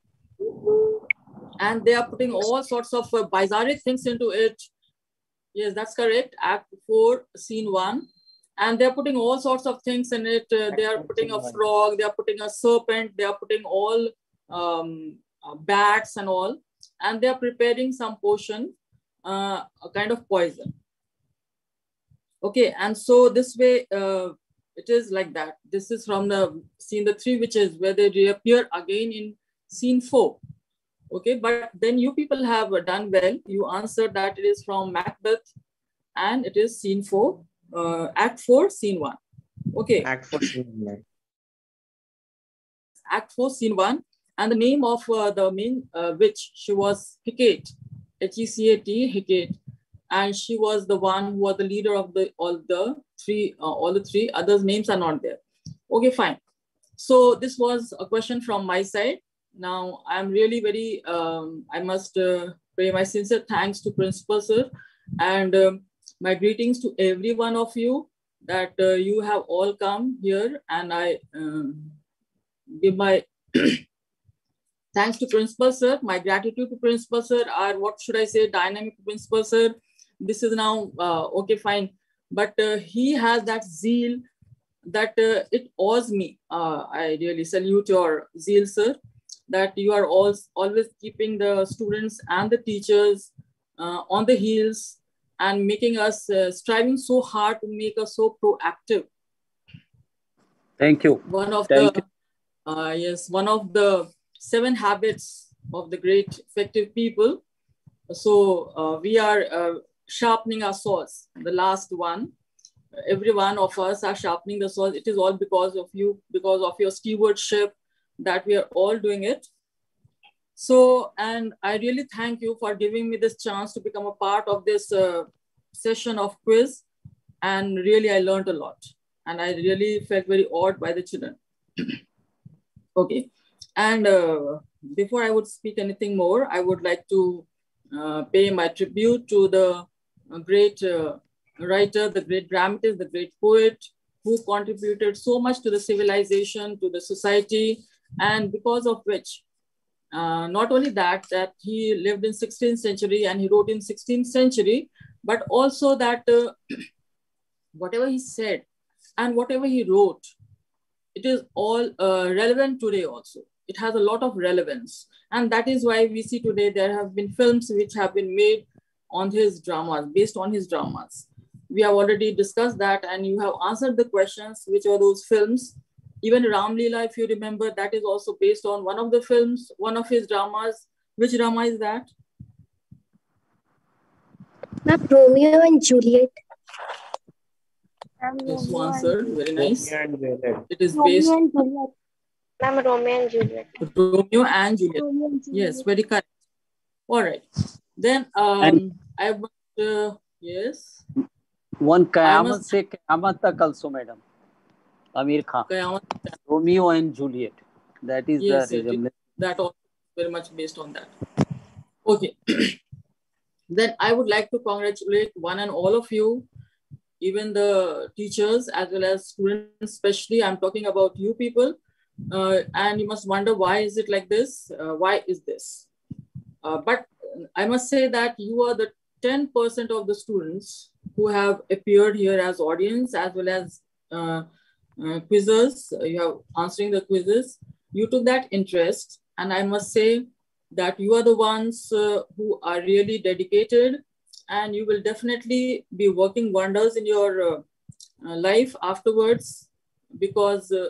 and they are putting all sorts of uh, bizarre things into it. Yes, that's correct. Act Four, Scene One, and they are putting all sorts of things in it. Uh, they are putting a frog, they are putting a serpent, they are putting all um, uh, bats and all, and they are preparing some potion, uh, a kind of poison. Okay, and so this way, uh, it is like that. This is from the scene, the three witches, where they reappear again in Scene Four. Okay, but then you people have done well. You answered that it is from Macbeth, and it is Scene Four, uh, Act Four, Scene One. Okay. Act Four, Scene One. Act Four, Scene One, and the name of uh, the main uh, witch, she was Hecate, H E C A T, Hecate. And she was the one who was the leader of the all the three, uh, all the three. Others' names are not there. Okay, fine. So this was a question from my side. Now I'm really very, um, I must uh, pay my sincere thanks to Principal Sir, and um, my greetings to every one of you that uh, you have all come here, and I um, give my thanks to Principal Sir. My gratitude to Principal Sir are, what should I say, dynamic Principal Sir. This is now, uh, okay, fine. but uh, he has that zeal that uh, it awes me. Uh, I really salute your zeal, sir, that you are all, always keeping the students and the teachers uh, on the heels and making us uh, striving so hard to make us so proactive. Thank you. One of Thank the uh, yes, one of the seven habits of the great effective people. So uh, we are uh, sharpening our swords. The last one, every one of us are sharpening the swords. It is all because of you, because of your stewardship, that we are all doing it. So, and I really thank you for giving me this chance to become a part of this uh, session of quiz. And really, I learned a lot. And I really felt very awed by the children. Okay. And uh, before I would speak anything more, I would like to uh, pay my tribute to the uh, great uh, writer, the great dramatist, the great poet, who contributed so much to the civilization, to the society, and because of which, uh, not only that, that he lived in sixteenth century and he wrote in sixteenth century, but also that uh, whatever he said and whatever he wrote, it is all uh, relevant today also. It has a lot of relevance. And that is why we see today there have been films which have been made on his dramas, based on his dramas. We have already discussed that, and you have answered the questions, which are those films. Even Ram Leela, if you remember, that is also based on one of the films, one of his dramas. Which drama is that? Ma'am, Romeo and Juliet. Yes, you answered. Very nice. Romeo and Juliet. It is based Romeo and Juliet. Ma'am, Romeo and Juliet. Romeo and Juliet. Romeo and Juliet. Yes, very correct. All right. Then um, And- I want uh, yes. One Kayamat must- se Kayamat tak also, madam. Amir Khan. Kayamat. Romeo and Juliet. That is Yes, the it is. resemblance. That also very much based on that. Okay. Then I would like to congratulate one and all of you, even the teachers as well as students, especially. I'm talking about you people. Uh, and you must wonder, why is it like this? Uh, why is this? Uh, but I must say that you are the ten percent of the students who have appeared here as audience as well as uh, uh, quizzers. You have answering the quizzes. You took that interest, and I must say that you are the ones uh, who are really dedicated, and you will definitely be working wonders in your uh, uh, life afterwards, because uh,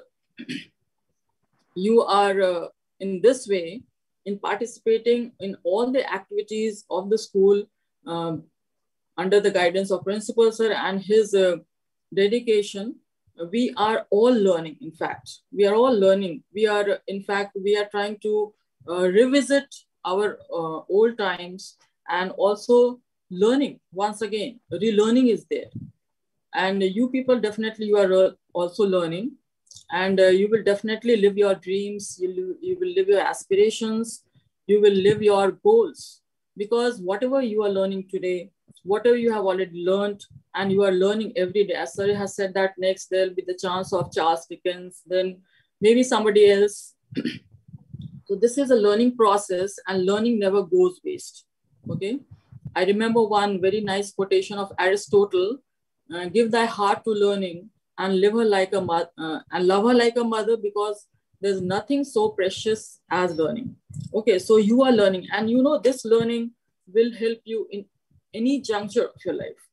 you are uh, in this way in participating in all the activities of the school um, under the guidance of principal sir and his uh, dedication. We are all learning. In fact, we are all learning. We are, in fact, we are trying to uh, revisit our uh, old times, and also learning once again. Relearning is there. And you people definitely, you are uh, also learning, and uh, you will definitely live your dreams. You, you will live your aspirations. You will live your goals, because whatever you are learning today, whatever you have already learned, and you are learning every day. As Sir has said that next there'll be the chance of Charles Dickens, then maybe somebody else. So this is a learning process, and learning never goes waste. Okay. I remember one very nice quotation of Aristotle: uh, "Give thy heart to learning, and live her like a mother, uh, and love her like a mother, because there's nothing so precious as learning." Okay, so you are learning, and you know this learning will help you in any juncture of your life.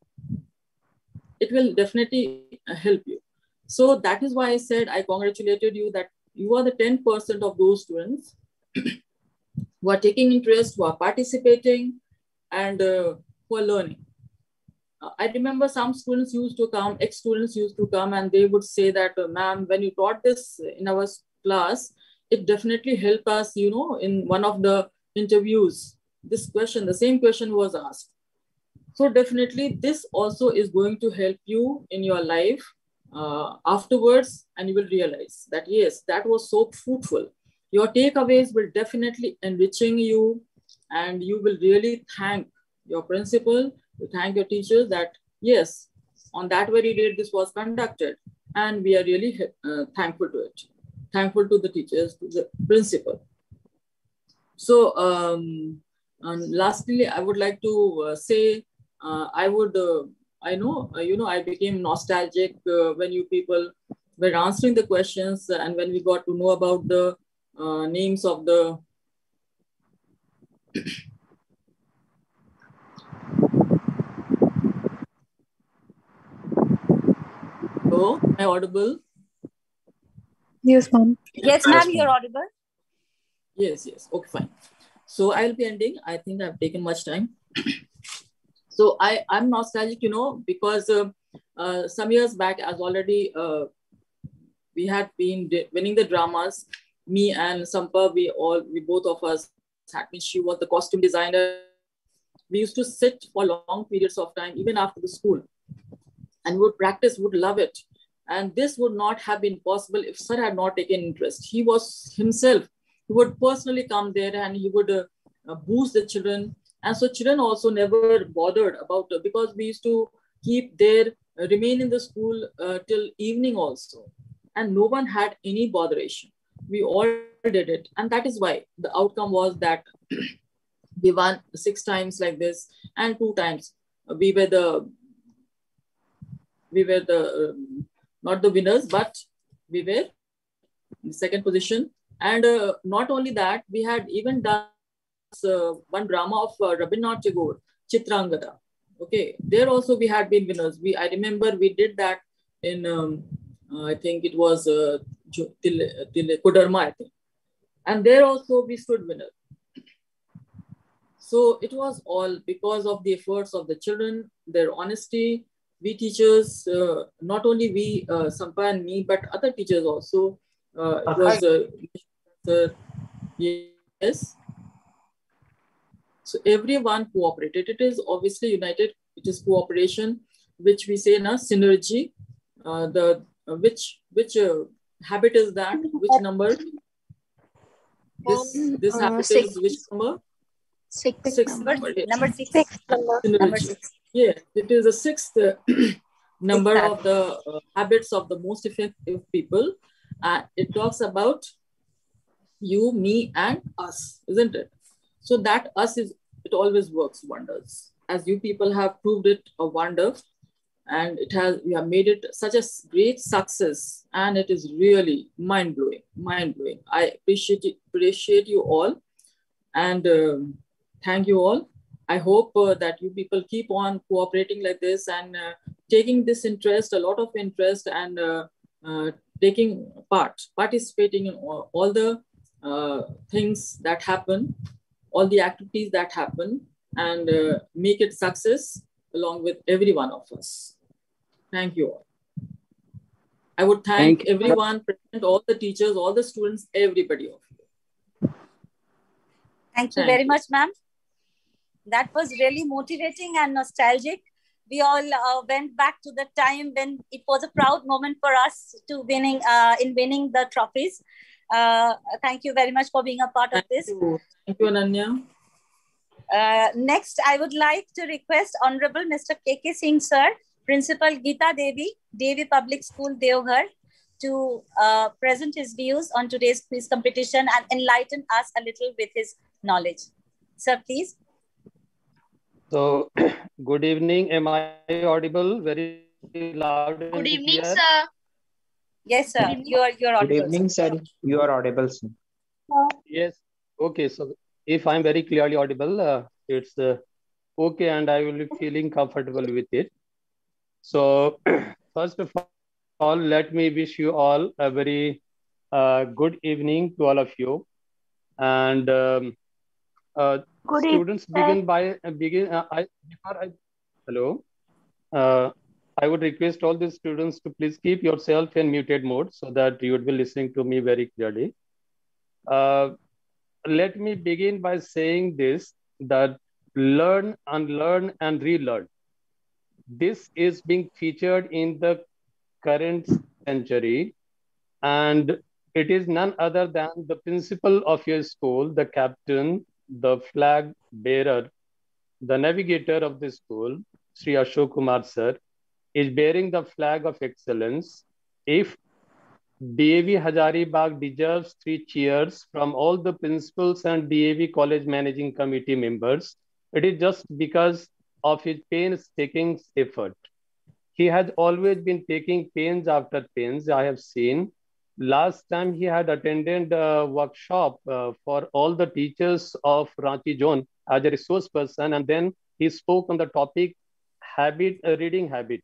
It will definitely help you. So that is why I said I congratulated you that you are the ten percent of those students who are taking interest, who are participating, and uh, who are learning. Uh, I remember some students used to come, ex-students used to come, and they would say that, uh, ma'am, when you taught this in our class, it definitely helped us, you know, in one of the interviews, this question, the same question was asked. So definitely this also is going to help you in your life uh, afterwards, and you will realize that, yes, that was so fruitful. Your takeaways will definitely enriching you, and you will really thank your principal, you thank your teachers that, yes, on that very date this was conducted, and we are really uh, thankful to it. Thankful to the teachers, to the principal. So um, and lastly, I would like to uh, say, uh, I would uh, I know, uh, you know, I became nostalgic uh, when you people were answering the questions, and when we got to know about the uh, names of the Hello, am I audible? Yes, ma'am. Yes, ma'am, you're audible. Yes, yes. Okay, fine. So I'll be ending. I think I've taken much time. So I, I'm nostalgic, you know, because uh, uh, some years back, as already uh, we had been winning the dramas. Me and Sampa, we all, we both of us had been, she was the costume designer. We used to sit for long periods of time, even after the school, and would practice, would love it. And this would not have been possible if sir had not taken interest. He was himself, he would personally come there and he would uh, uh, boost the children. And so children also never bothered about it, because we used to keep their, uh, remain in the school uh, till evening also. And no one had any botheration. We all did it. And that is why the outcome was that we won six times like this, and two times we were the, we were the, um, not the winners, but we were in the second position. And uh, not only that, we had even done uh, one drama of uh, Rabindranath Tagore, Chitrangada. Okay, there also we had been winners. We, I remember we did that in, um, uh, I think it was uh, till, till Kodarma, I think. And there also we stood winner. So it was all because of the efforts of the children, their honesty. We teachers, uh, not only we, uh, Sampa and me, but other teachers also. Uh, it was, uh, uh, yes. So everyone cooperated. It is obviously united. It is cooperation, which we say na synergy. Uh, the uh, which which uh, habit is that? Which number? This this uh, habit six. is which number? Six. Sixth Number, number. Yes. Number six. Six number. Number six. Yeah, it is the sixth uh, number Sixth of the uh, habits of the most effective people. Uh, it talks about you, me, and us, isn't it? So that us is, it always works wonders. As you people have proved it a wonder, and it has, you have made it such a great success, and it is really mind-blowing, mind-blowing. I appreciate it, appreciate you all, and um, thank you all. I hope uh, that you people keep on cooperating like this and uh, taking this interest, a lot of interest, and uh, uh, taking part, participating in all, all the uh, things that happen, all the activities that happen, and uh, make it success along with every one of us. Thank you all. I would thank, thank everyone present, all the teachers, all the students, everybody of you. Thank you thank very you. much, ma'am. That was really motivating and nostalgic. We all uh, went back to the time when it was a proud moment for us to winning uh, in winning the trophies. Uh, thank you very much for being a part thank of this. You. Thank you, Ananya. Uh, next, I would like to request Honorable Mister K K Singh, sir, Principal Geeta Devi, Devi Public School, Deoghar, to uh, present his views on today's quiz competition and enlighten us a little with his knowledge. Sir, please. So, good evening. Am I audible? Very loud. Good evening, clear? sir. Yes, sir. You are you are audible. Good evening, sir. You are audible, sir. Yes. Okay. So, if I'm very clearly audible, uh, it's uh, okay, and I will be feeling comfortable with it. So, first of all, let me wish you all a very uh, good evening to all of you. And um, uh, Good students evening, begin by uh, begin. Uh, I, before I hello. Uh, I would request all the students to please keep yourself in muted mode so that you would be listening to me very clearly. Uh, let me begin by saying this, that learn, unlearn, and relearn. This is being featured in the current century, and it is none other than the principal of your school, the captain, the flag bearer, the navigator of the school, Sri Ashok Kumar sir, is bearing the flag of excellence. If D A V Hazaribagh deserves three cheers from all the principals and D A V College Managing Committee members, it is just because of his painstaking effort. he has always been taking pains after pains. I have seen. Last time he had attended a workshop uh, for all the teachers of Ranchi zone as a resource person, and then he spoke on the topic habit, uh, reading habit.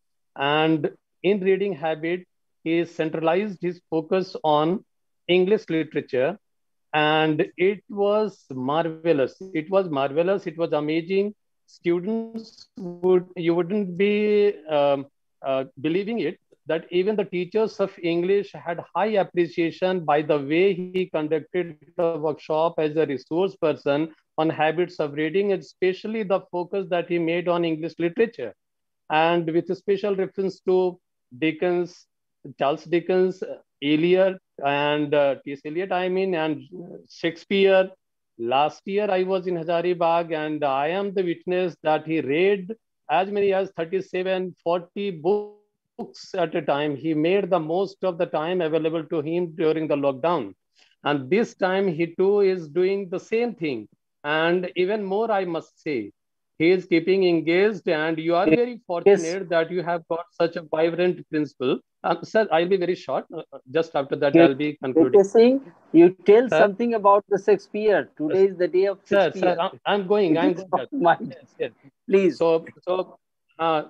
And in reading habit, he centralized his focus on English literature, and it was marvelous. It was marvelous. It was amazing. Students would, you wouldn't be um, uh, believing it, that even the teachers of English had high appreciation by the way he conducted the workshop as a resource person on habits of reading, especially the focus that he made on English literature. And with a special reference to Dickens, Charles Dickens, Eliot, and uh, T S. Eliot, I mean, and Shakespeare. Last year, I was in Hazaribagh, and I am the witness that he read as many as thirty-seven, forty books at a time. He made the most of the time available to him during the lockdown. And this time, he too is doing the same thing. And even more, I must say, he is keeping engaged, and you are very fortunate yes. that you have got such a vibrant principal. Um, sir, I'll be very short. Uh, just after that, you, I'll be concluding. Saying, you tell sir? something about the Shakespeare. Today is the day of Shakespeare. Sir, sir I'm going. I'm going. Yes, yes. Please. So, so, uh,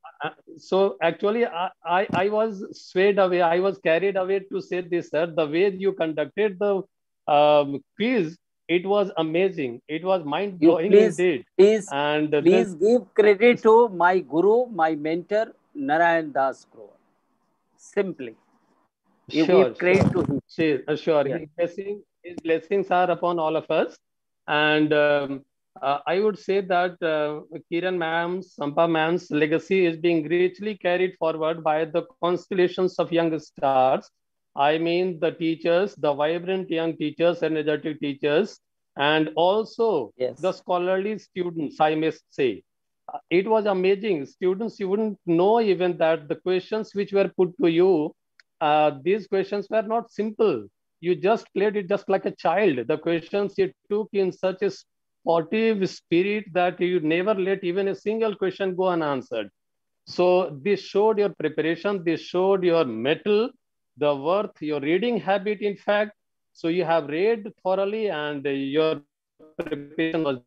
so actually, I, I, I was swayed away. I was carried away to say this, sir. The way you conducted the um, quiz, it was amazing. It was mind blowing indeed. Please, and please then, give credit to my guru, my mentor, Narayan Das Grover. Simply, you sure, give credit sure. to him. Sure, sure. Yeah. His, blessing, his blessings are upon all of us. And um, uh, I would say that uh, Kiran ma'am's, Sampa ma'am's legacy is being richly carried forward by the constellations of young stars. I mean, the teachers, the vibrant young teachers, energetic teachers, and also yes. the scholarly students, I must say. It was amazing. Students, you wouldn't know even that the questions which were put to you, uh, these questions were not simple. You just played it just like a child. The questions you took in such a sportive spirit that you never let even a single question go unanswered. So this showed your preparation, this showed your mettle, the worth, your reading habit, in fact. So you have read thoroughly, and your preparation was.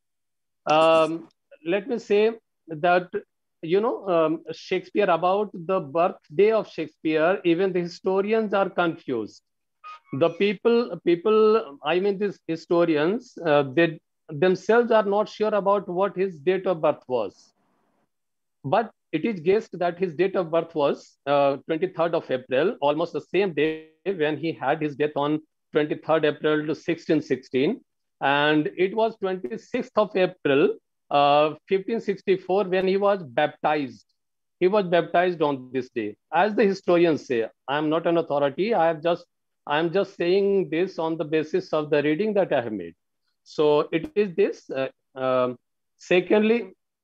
Um, let me say that, you know, um, Shakespeare, about the birthday of Shakespeare, even the historians are confused. The people, people, I mean, these historians, uh, they themselves are not sure about what his date of birth was. But it is guessed that his date of birth was uh, twenty-third of April, almost the same day when he had his death on twenty-third April sixteen sixteen. And it was twenty-sixth of April, uh, fifteen sixty-four, when he was baptized. He was baptized on this day. As the historians say, I am not an authority. I have just, I am just saying this on the basis of the reading that I have made. So it is this. Uh, um, secondly,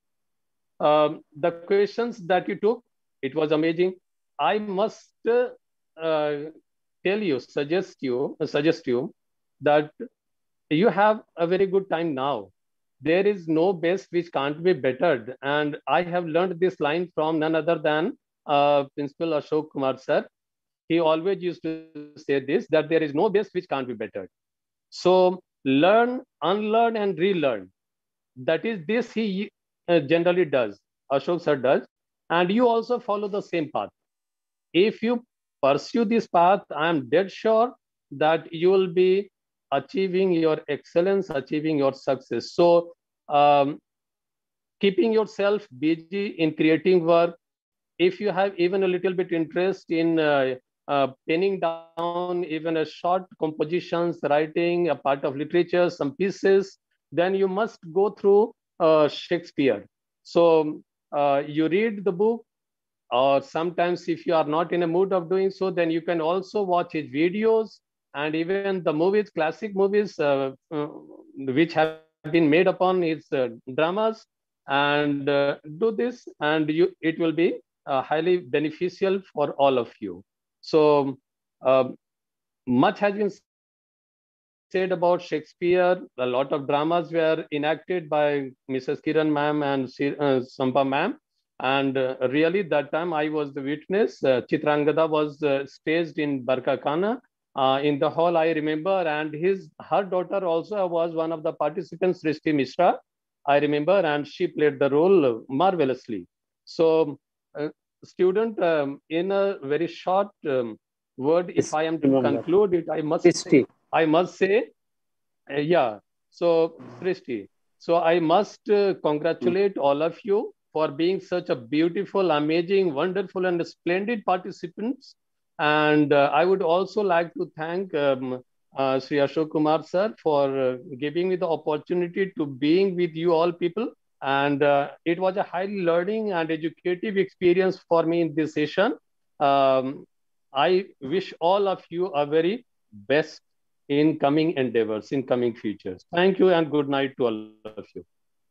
Um, the questions that you took, it was amazing. I must uh, uh, tell you, suggest you, uh, suggest you that you have a very good time now. There is no best which can't be bettered. And I have learned this line from none other than uh, Principal Ashok Kumar sir. He always used to say this, that there is no best which can't be bettered. So learn, unlearn, and relearn. That is this he Uh, generally does, Ashok sir does, and you also follow the same path. If you pursue this path, I am dead sure that you will be achieving your excellence, achieving your success. So um, keeping yourself busy in creating work, if you have even a little bit interest in uh, uh, penning down even a short compositions, writing a part of literature, some pieces, then you must go through Uh, Shakespeare. So uh, you read the book, or sometimes if you are not in a mood of doing so, then you can also watch his videos and even the movies, classic movies, uh, uh, which have been made upon his uh, dramas, and uh, do this, and you it will be uh, highly beneficial for all of you. So uh, much has been said about Shakespeare. A lot of dramas were enacted by Missus Kiran ma'am and uh, Sampa ma'am. And uh, really, that time I was the witness. Uh, Chitrangada was uh, staged in Barkakana uh, in the hall, I remember. And his her daughter also was one of the participants, Srishti Mishra, I remember, and she played the role marvelously. So, uh, student, um, in a very short um, word, if I am to remember. conclude it, I must Srishti. say, I must say, uh, yeah. So, Srishti. So I must uh, congratulate all of you for being such a beautiful, amazing, wonderful, and splendid participants. And uh, I would also like to thank um, uh, Sri Ashok Kumar sir for uh, giving me the opportunity to being with you all people. And uh, it was a highly learning and educative experience for me in this session. Um, I wish all of you a very best in coming endeavors, in coming futures. Thank you and good night to all of you.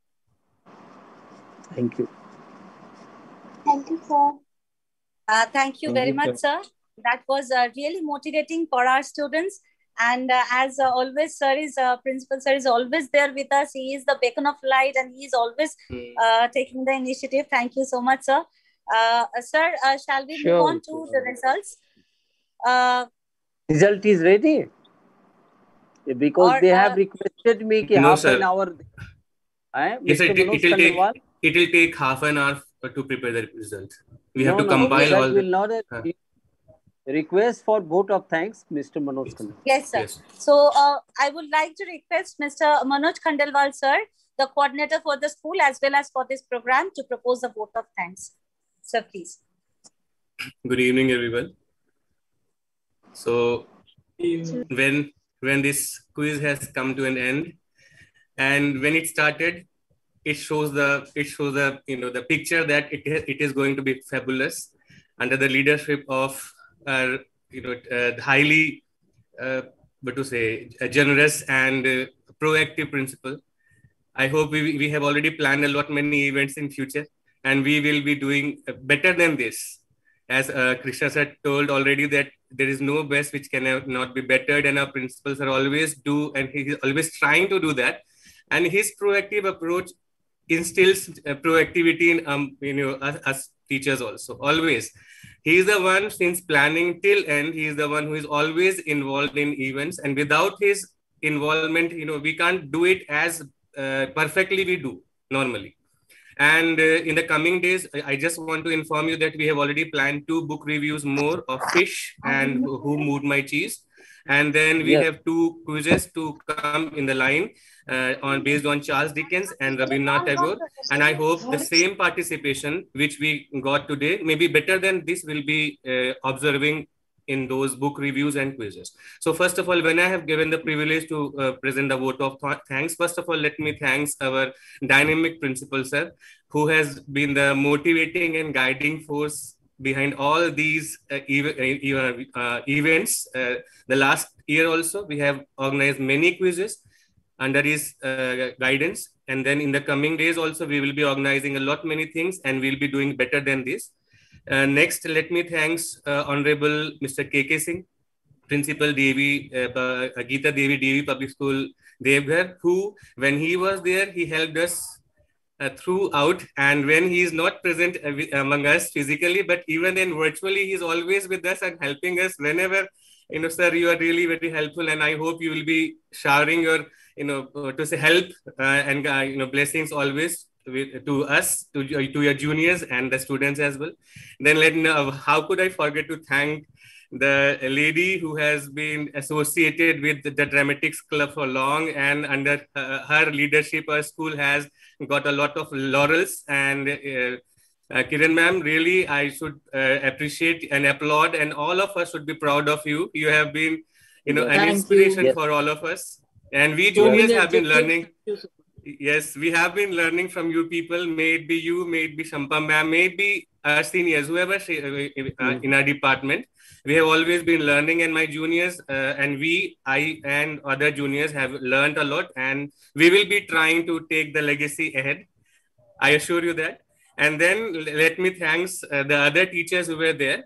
Thank you. Thank you, sir. Uh, thank you Thank very you, much, sir. That was uh, really motivating for our students. And uh, as uh, always, sir is, uh, principal sir is always there with us. He is the beacon of light and he is always uh, taking the initiative. Thank you so much, sir. Uh, sir, uh, shall we Sure. move on to the results? Uh, Result is ready? Because Or, they uh, have requested me ki No, half sir. an hour. Eh, Yes, Mister it, it, Manoj will take, Khandelwal? it will take half an hour to prepare the result. We have No, to no, compile that all will the... not uh, Huh. request for vote of thanks, Mister Manoj Khandelwal. yes, sir. Yes. So uh, I would like to request Mister Manoj Khandelwal, sir, the coordinator for the school as well as for this program, to propose a vote of thanks. Sir, please. Good evening, everyone. So when when this quiz has come to an end, and when it started, it shows the it shows the you know the picture that it it is going to be fabulous under the leadership of our you know uh, highly uh, what to say a generous and uh, proactive principal. I hope we we have already planned a lot many events in future, and we will be doing better than this. As uh, Krishna sir told already that there is no best which can not be bettered, and our principals are always do, and he is always trying to do that. And his proactive approach instills uh, proactivity in um, you know us, us teachers also. Always, he is the one since planning till end. He is the one who is always involved in events, and without his involvement, you know, we can't do it as uh, perfectly we do normally. And uh, in the coming days, I just want to inform you that we have already planned two book reviews more of Fish and Who Moved My Cheese. And then we Yes. have two quizzes to come in the line uh, on based on Charles Dickens and Rabindranath Tagore. And I hope the same participation which we got today, maybe better than this, will be uh, observing in those book reviews and quizzes. So first of all, when I have given the privilege to uh, present the vote of th thanks, first of all, let me thanks our dynamic principal, sir, who has been the motivating and guiding force behind all these uh, ev uh, events. Uh, the last year also, we have organized many quizzes under his uh, guidance. And then in the coming days also, we will be organizing a lot many things and we'll be doing better than this. Uh, next, let me thanks uh, Honorable Mister K K Singh, Principal Devi, uh, Geeta Devi, Devi Public School, Devghar, who, when he was there, he helped us uh, throughout. And when he is not present uh, among us physically, but even then virtually, he's always with us and helping us whenever, you know, sir, you are really very helpful. And I hope you will be showering your, you know, uh, to say help uh, and, uh, you know, blessings always with, to us, to, to your juniors and the students as well. Then let me, uh, how could I forget to thank the lady who has been associated with the Dramatics Club for long, and under uh, her leadership, our school has got a lot of laurels. And uh, uh, Kiran ma'am, really, I should uh, appreciate and applaud, and all of us should be proud of you. You have been, you know, an Thank inspiration you. for all of us. And we So juniors many have been adjectives. learning. Yes, we have been learning from you people. May it be you, may it be Shampa ma'am, may it be our seniors, whoever she, uh, uh, in our department. We have always been learning, and my juniors uh, and we, I and other juniors have learned a lot, and we will be trying to take the legacy ahead. I assure you that. And then let me thanks uh, the other teachers who were there.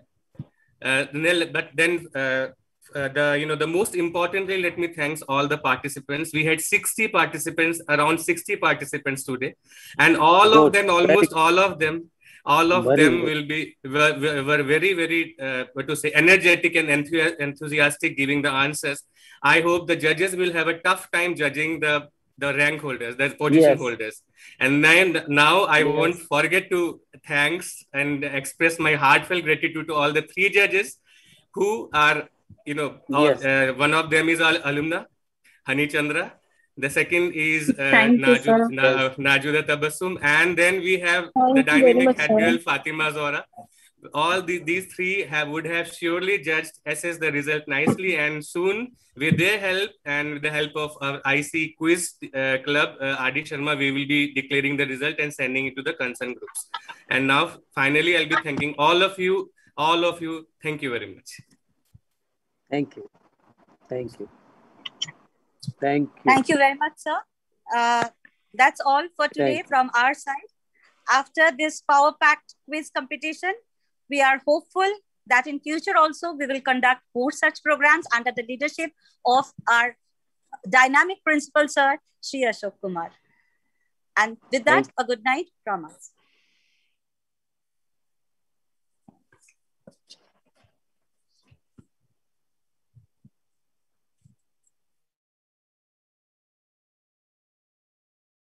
Uh, but then uh, uh, the you know the most importantly, let me thanks all the participants. We had sixty participants, around sixty participants today, and all Good. of them, almost all of them, all of Very them good. will be were, were were very, very, uh, what to say, energetic and enthu- enthusiastic giving the answers. I hope the judges will have a tough time judging the, the rank holders, the position Yes. holders. And then now I Yes. won't forget to thanks and express my heartfelt gratitude to all the three judges who are, you know, our, Yes. uh, one of them is Al- Alumna, Hani Chandra. The second is uh, Thank you, sir. Naju, Na, Najuda Tabassum. And then we have Thank the you very dynamic much, head sir. girl, Fatima Zora. All the, these three have would have surely judged, assessed the result nicely, and soon with their help and with the help of our I C quiz uh, club, uh, Adi Sharma, we will be declaring the result and sending it to the concerned groups. And now finally I'll be thanking all of you, all of you. Thank you very much. Thank you. Thank you. Thank you. Thank you very much, sir. Uh, that's all for today Thank you. from our side. After this power-packed quiz competition, we are hopeful that in future also we will conduct more such programs under the leadership of our dynamic principal, sir, Shri Ashok Kumar. And with that, Thank a good night from us.